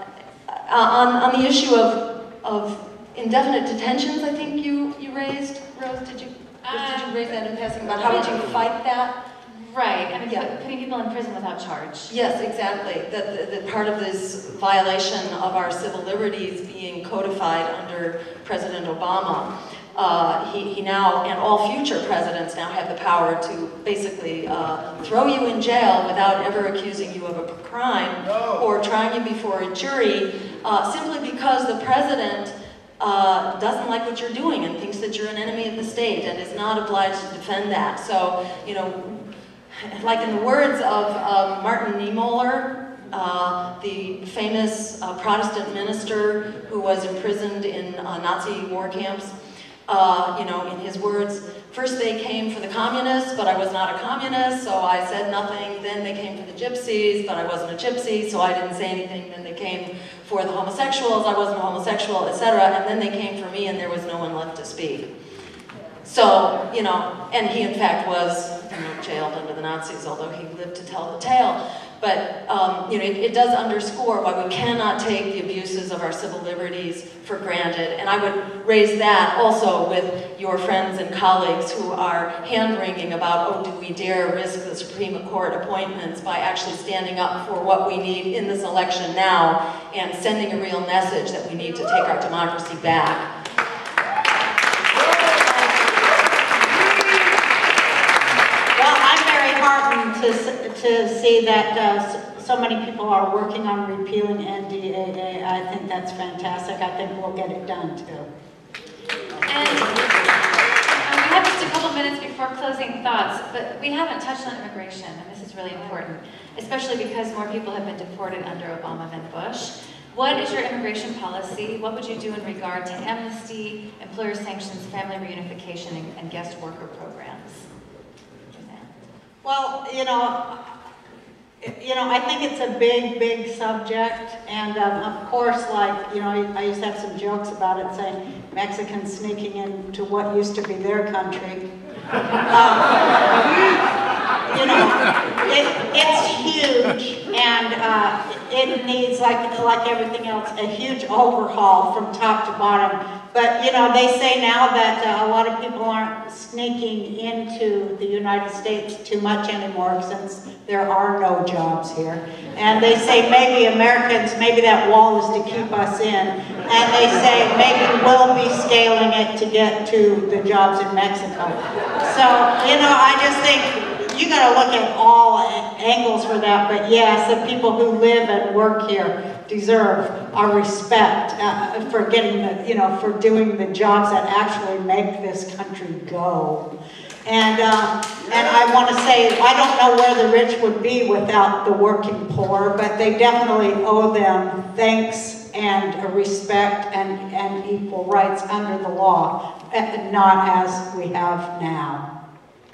on, on the issue of, of indefinite detentions, I think you, you raised. Rose, did you, Rose, did you raise that in passing about how would you fight that? Right, I mean, Yeah. put- putting people in prison without charge. Yes, exactly. That the, the part of this violation of our civil liberties being codified under President Obama, uh, he, he now, and all future presidents now have the power to basically uh, throw you in jail without ever accusing you of a crime No. or trying you before a jury, uh, simply because the president Uh, doesn't like what you're doing and thinks that you're an enemy of the state and is not obliged to defend that. So, you know, like in the words of um, Martin Niemöller, uh, the famous uh, Protestant minister who was imprisoned in uh, Nazi war camps, uh, you know, in his words, first they came for the communists, but I was not a communist, so I said nothing. Then they came for the gypsies, but I wasn't a gypsy, so I didn't say anything. Then they came for the homosexuals, I wasn't a homosexual, et cetera. And then they came for me, and there was no one left to speak. So, you know, and he in fact was, you know, jailed under the Nazis, although he lived to tell the tale. But, um, you know, it, it does underscore why we cannot take the abuses of our civil liberties for granted. And I would raise that also with your friends and colleagues who are hand-wringing about, oh, do we dare risk the Supreme Court appointments by actually standing up for what we need in this election now and sending a real message that we need to take our democracy back. To, to see that uh, so many people are working on repealing N D A A. I think that's fantastic. I think we'll get it done too. And um, we have just a couple minutes before closing thoughts, but we haven't touched on immigration, and this is really important, especially because more people have been deported under Obama than Bush. What is your immigration policy? What would you do in regard to amnesty, employer sanctions, family reunification, and, and guest worker programs? Well, you know, you know, I think it's a big, big subject, and um, of course, like, you know, I used to have some jokes about it, saying Mexicans sneaking into what used to be their country. Um, you know, it, it's huge, and uh, it needs, like, like everything else, a huge overhaul from top to bottom. But, you know, they say now that uh, a lot of people aren't sneaking into the United States too much anymore since there are no jobs here. And they say maybe Americans, maybe that wall is to keep us in. And they say maybe we'll be scaling it to get to the jobs in Mexico. So, you know, I just think you got to look at all angles for that. But yes, the people who live and work here deserve our respect uh, for getting the, you know, for doing the jobs that actually make this country go. And um, and I want to say, I don't know where the rich would be without the working poor, but they definitely owe them thanks and respect and, and equal rights under the law, and not as we have now.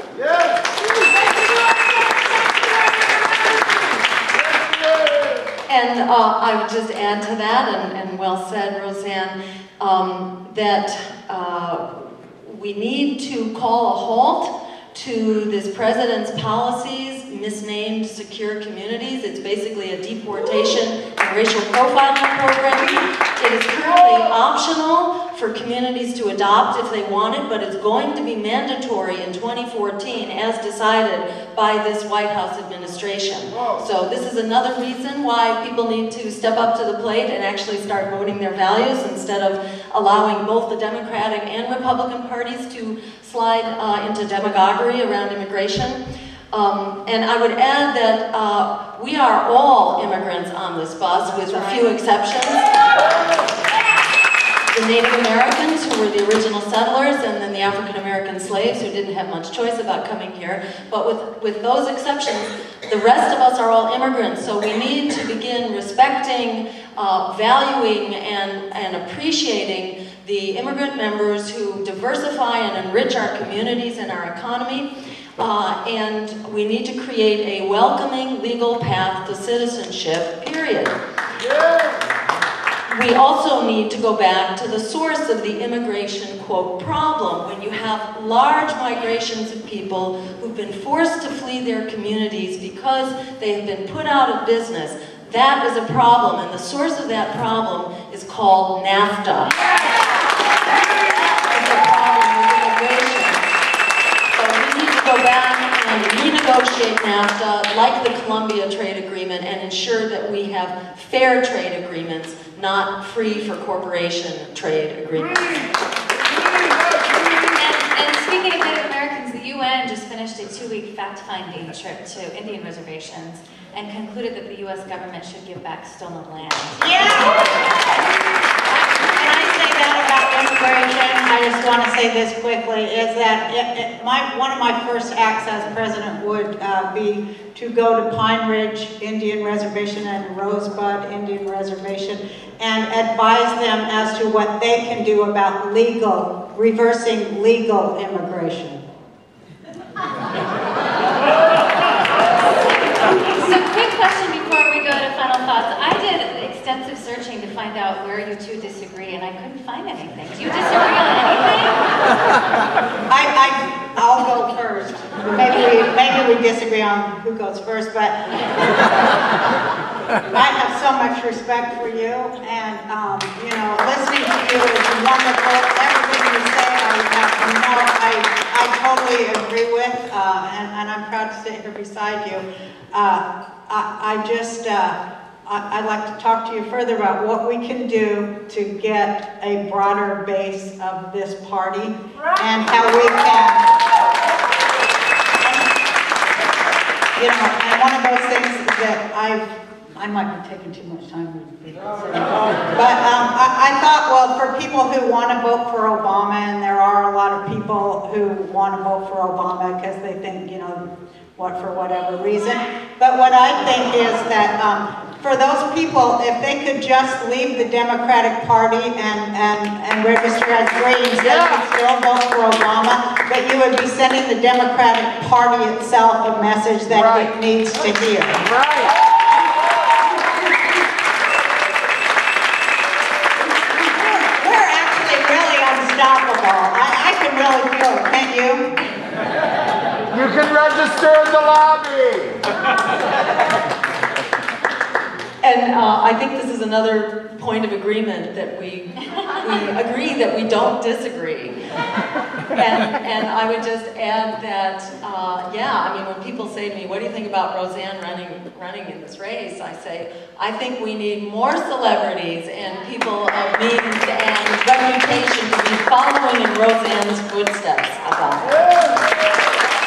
And uh, I would just add to that, and, and well said, Roseanne, um, that uh, we need to call a halt to this president's policies, misnamed secure communities. It's basically a deportation and racial profiling program. It is currently optional for communities to adopt if they want it, but it's going to be mandatory in twenty fourteen as decided by this White House administration. So this is another reason why people need to step up to the plate and actually start voting their values instead of allowing both the Democratic and Republican parties to slide uh, into demagoguery around immigration. Um, and I would add that uh, we are all immigrants on this bus, with a few exceptions. The Native Americans, who were the original settlers, and then the African American slaves, who didn't have much choice about coming here. But with, with those exceptions, the rest of us are all immigrants, so we need to begin respecting, uh, valuing, and, and appreciating the immigrant members who diversify and enrich our communities and our economy. Uh, and we need to create a welcoming legal path to citizenship, period. We also need to go back to the source of the immigration, quote, problem. When you have large migrations of people who've been forced to flee their communities because they have been put out of business, that is a problem, and the source of that problem is called NAFTA. It's a problem with immigration. Go back and renegotiate NAFTA, like the Colombia trade agreement, and ensure that we have fair trade agreements, not free for corporation trade agreements. And, and speaking of Native Americans, the U N just finished a two-week fact-finding trip to Indian reservations and concluded that the U S government should give back stolen land. Yeah! Can I say that about immigration? I just want to say this quickly, is that it, it, my, one of my first acts as president would uh, be to go to Pine Ridge Indian Reservation and Rosebud Indian Reservation and advise them as to what they can do about legal, reversing legal immigration. So quick question before we go to final thoughts. I did extensive searching to find out where you two disagree, and I couldn't find anything. Do you disagree on anything? I, I, I'll go first. Maybe we, maybe we disagree on who goes first, but I have so much respect for you, and um, you know, listening to you is wonderful. Everything you say, I have no, I, I totally agree with, uh, and, and I'm proud to sit here beside you. Uh, I, I just, uh, I, I'd like to talk to you further about what we can do to get a broader base of this party and how we can, you know, and one of those things that I've, I might be taking too much time. But um, I, I thought, well, for people who want to vote for Obama, and there are a lot of people who want to vote for Obama because they think, you know, what for whatever reason. But what I think is that um, for those people, if they could just leave the Democratic Party and, and, and register as Greens, they could still vote for Obama, but you would be sending the Democratic Party itself a message that right. it needs to hear. Right. We're actually really unstoppable. I, I can really feel it, can't you? You can register in the lobby. And uh, I think this is another point of agreement that we, we agree that we don't disagree. And, and I would just add that, uh, yeah, I mean, when people say to me, what do you think about Roseanne running, running in this race? I say, I think we need more celebrities and people of means and reputation to be following in Roseanne's footsteps about it.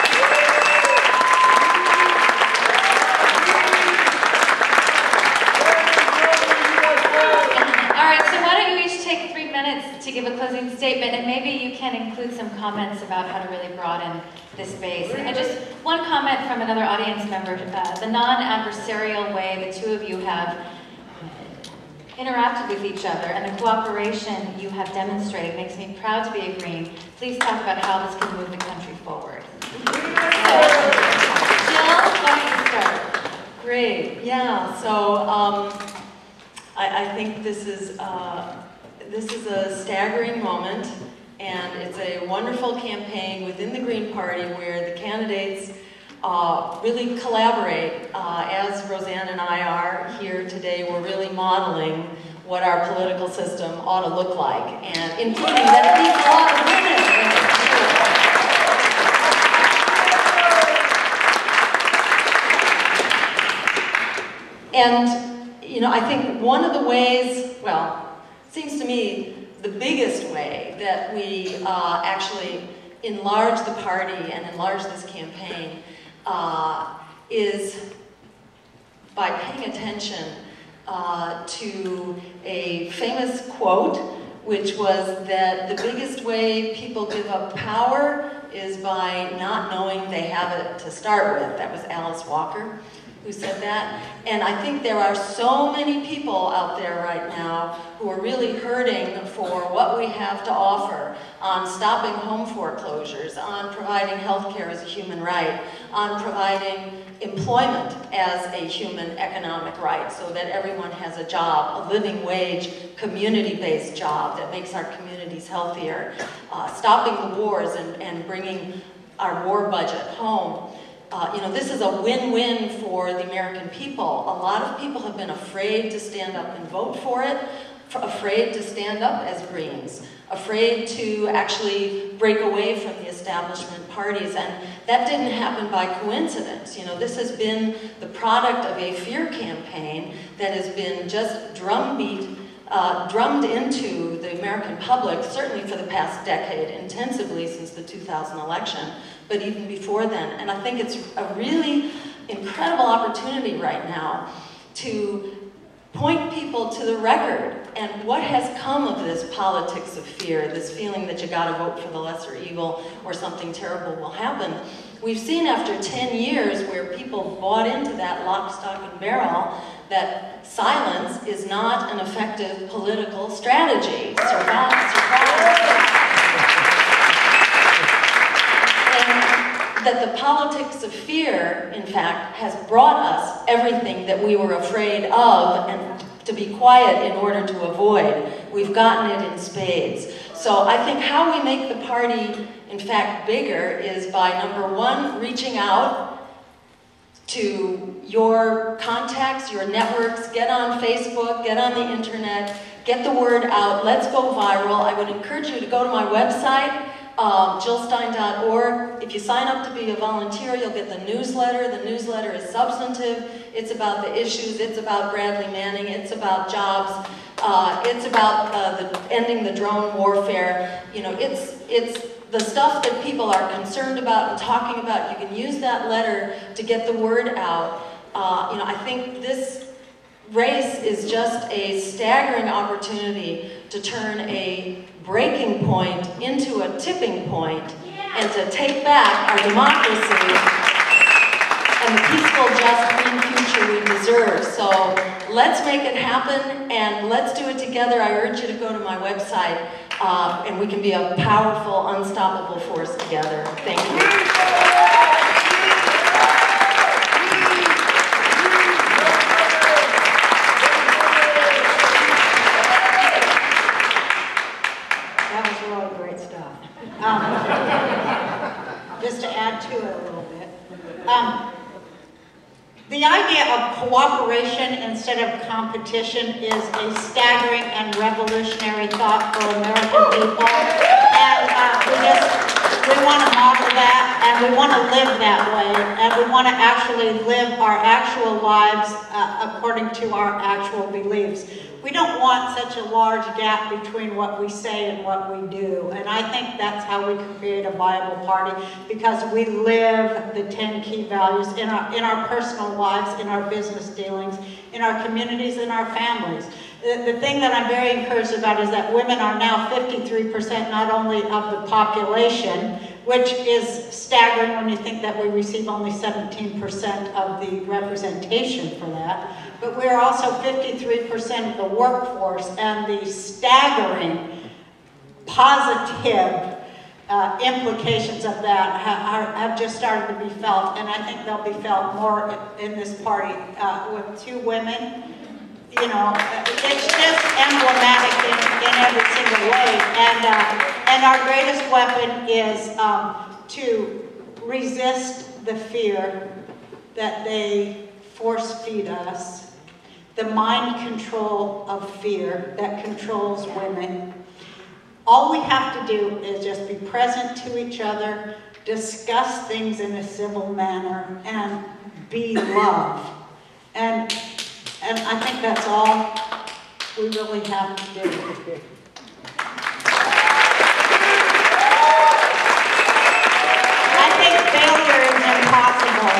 To give a closing statement, and maybe you can include some comments about how to really broaden this base. And just one comment from another audience member, uh, the non-adversarial way the two of you have interacted with each other and the cooperation you have demonstrated makes me proud to be a Green. Please talk about how this can move the country forward. So, Jill, why don't you start? Great, yeah, so um, I, I think this is uh, This is a staggering moment And it's a wonderful campaign within the Green Party where the candidates uh, really collaborate. Uh, as Roseanne and I are here today, we're really modeling what our political system ought to look like, and including that it needs a lot of women. And, you know, I think one of the ways, well, it seems to me the biggest way that we uh, actually enlarge the party and enlarge this campaign uh, is by paying attention uh, to a famous quote, which was that the biggest way people give up power is by not knowing they have it to start with. That was Alice Walker who said that. And I think there are so many people out there right now who are really hurting for what we have to offer on stopping home foreclosures, on providing health care as a human right, on providing employment as a human economic right so that everyone has a job, a living wage, community-based job that makes our communities healthier, uh, stopping the wars and, and bringing our war budget home. Uh, you know, this is a win-win for the American people. A lot of people have been afraid to stand up and vote for it, afraid to stand up as Greens, afraid to actually break away from the establishment parties, and that didn't happen by coincidence. You know, this has been the product of a fear campaign that has been just drumbeat, uh, drummed into the American public, certainly for the past decade, intensively since the two thousand election, but even before then. And I think it's a really incredible opportunity right now to point people to the record and what has come of this politics of fear, this feeling that you gotta vote for the lesser evil or something terrible will happen. We've seen after ten years where people bought into that lock, stock, and barrel that silence is not an effective political strategy. Surprise, surprise. And that the politics of fear, in fact, has brought us everything that we were afraid of and to be quiet in order to avoid. We've gotten it in spades. So I think how we make the party, in fact, bigger is by, number one, reaching out to your contacts, your networks, get on Facebook, get on the internet, get the word out, let's go viral. I would encourage you to go to my website, Um, jill stein dot org. If you sign up to be a volunteer, you'll get the newsletter. The newsletter is substantive. It's about the issues. It's about Bradley Manning. It's about jobs. Uh, it's about uh, the, ending the drone warfare. You know, it's, it's the stuff that people are concerned about and talking about. You can use that letter to get the word out. Uh, you know, I think this race is just a staggering opportunity to turn a breaking point into a tipping point, and to take back our democracy and the peaceful, just, green future we deserve. So let's make it happen, and let's do it together. I urge you to go to my website, uh, and we can be a powerful, unstoppable force together. Thank you. Um, just to add to it a little bit. Um, the idea of cooperation instead of competition is a staggering and revolutionary thought for American people. And uh, we just, we want to model that, and we want to live that way, and we want to actually live our actual lives uh, according to our actual beliefs. We don't want such a large gap between what we say and what we do. And I think that's how we can create a viable party, because we live the ten key values in our, in our personal lives, in our business dealings, in our communities, in our families. The, the thing that I'm very encouraged about is that women are now fifty-three percent not only of the population, which is staggering when you think that we receive only seventeen percent of the representation for that, but we're also fifty-three percent of the workforce, and the staggering positive uh, implications of that ha have just started to be felt, and I think they'll be felt more in, in this party uh, with two women. You know, it's just emblematic in, in every single way, and uh, and our greatest weapon is um, to resist the fear that they force feed us, the mind control of fear that controls women. All we have to do is just be present to each other, discuss things in a civil manner, and be love. And, and I think that's all we really have to do. I think failure is impossible.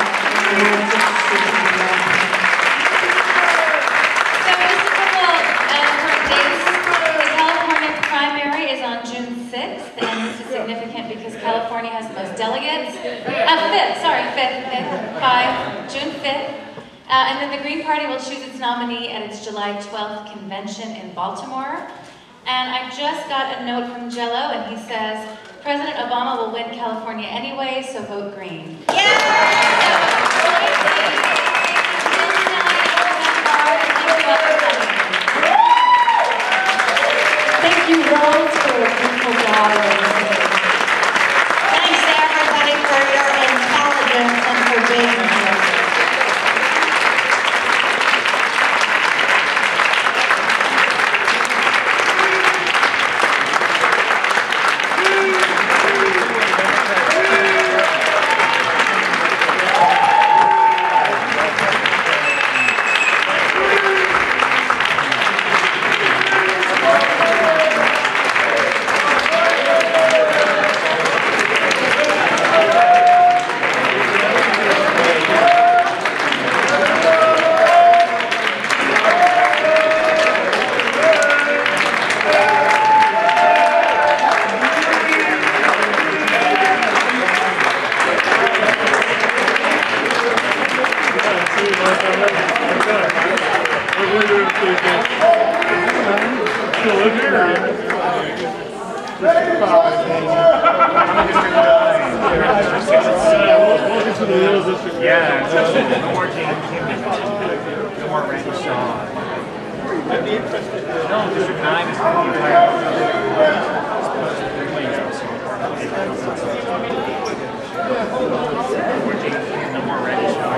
So just a couple uh, current dates. The California primary is on June sixth, and this is significant because California has the most delegates. Uh, fifth, sorry, fifth, fifth, five, June fifth. Uh, and then the Green Party will choose its nominee at its July twelfth convention in Baltimore. And I just got a note from Jello, and he says, President Obama will win California anyway, so vote green. Thank you, Rose, for a beautiful job. Thanks to everybody for your intelligence and for being here. Yeah, no more James Kimmy, no more Randy Shaw. I'd be interested. No, District nine is going to be entire. No more Randy Shaw.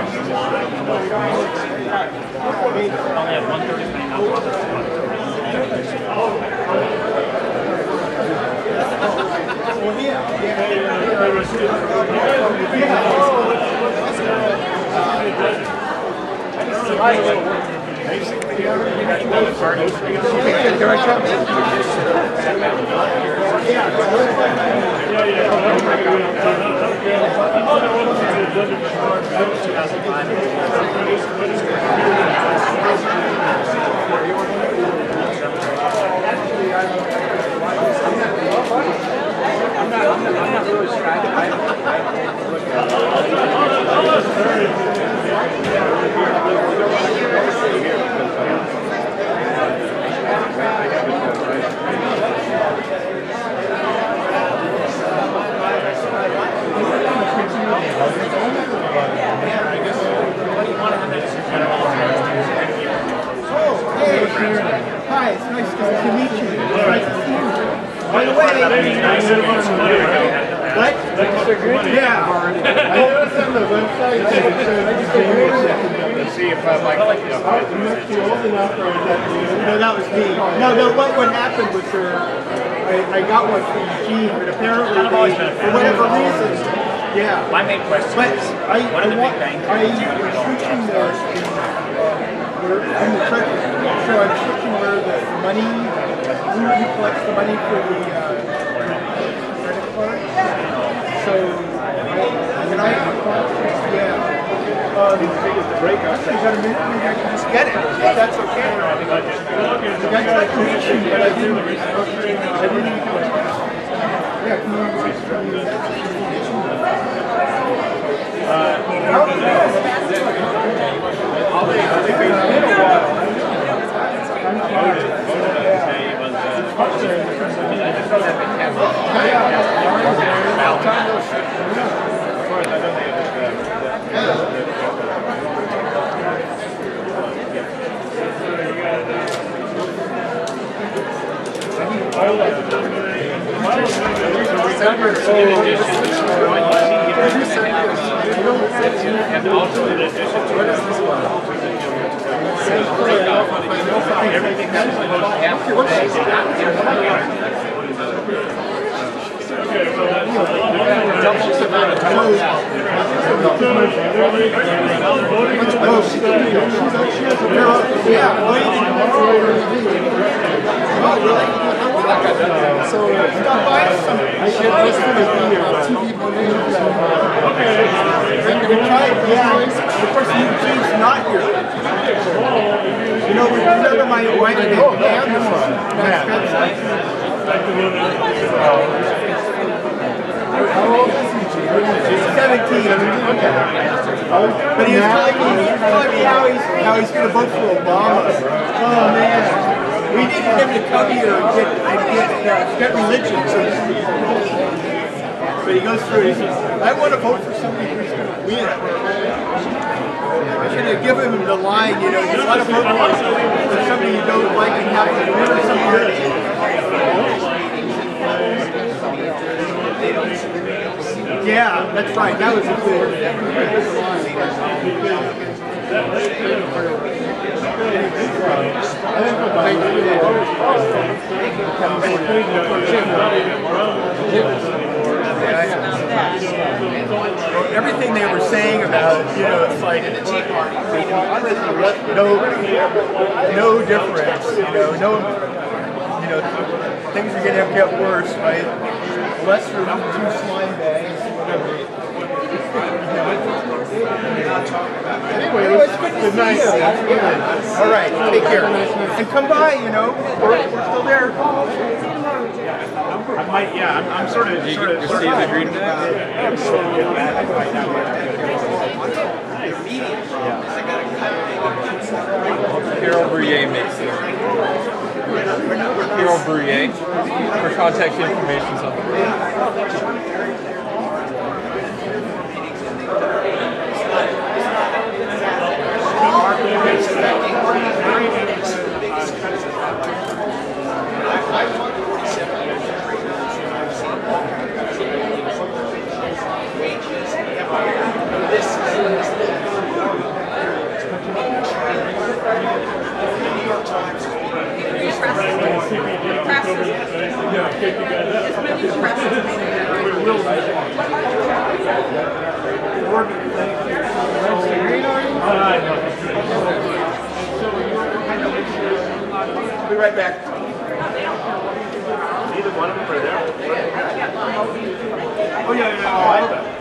Only have one third as many nonprofits. I'm not, I'm not, I'm not really distracted. I, Hi, it's nice to meet you. It's nice to see you. By the way, what? Yeah. I noticed on the website that it says Let's see if I like it. you must be old enough or is that you? No, that was me. No, no, what, what happened was uh, I, I got one from Gene, but apparently they, for whatever reason, yeah. My main question but is, I, what I, are the want, big banks I do to was get all switching the the, we're in the treasury, so I'm switching where the money, who collects the money for the uh, credit card. So, when I, yeah. Um, the breakup. Actually, got a minute, maybe I can just get it. If that's okay. I got that connection, but I didn't. I didn't. Yeah, can you? Uh, I'll be. I'll be in a while. I'm voted. Voted on today was. I just don't have the camera. Of course, I don't think it's. I And also in addition to what is this one? Everything that was supposed to happen today did not doubles the amount of time. So, stop by some. I should listen to the two people named we tried, yeah. The person who Eugene's not here. You know, we remember my wife and How old is Eugene? He's seventeen. But he was telling me, he was telling me how he's, how he's going to vote for Obama. Oh, man. We needed him to come here and get, and get, uh, get religion. So but he goes through it, he says, I want to vote for somebody who's going to win. I should have given him the line, you know, you want to vote for somebody you don't like and have to win or something. Yeah, that's right, that was a good everything they were saying about, you know, it's like no, no difference, you know, no, you know, things are going to get worse, right? Less for two slime bags, whatever. Anyway, it was good to see you. All right, take care. And come by, you know, we're, we're still there. I might, yeah, I'm, I'm sort of, sort of, You're sort seeing of. the green bag? Carol Bruyere makes it. Carol Bruyere. Her contact information's on the I'll be right back. Neither one of them are there. Oh, yeah, yeah, yeah.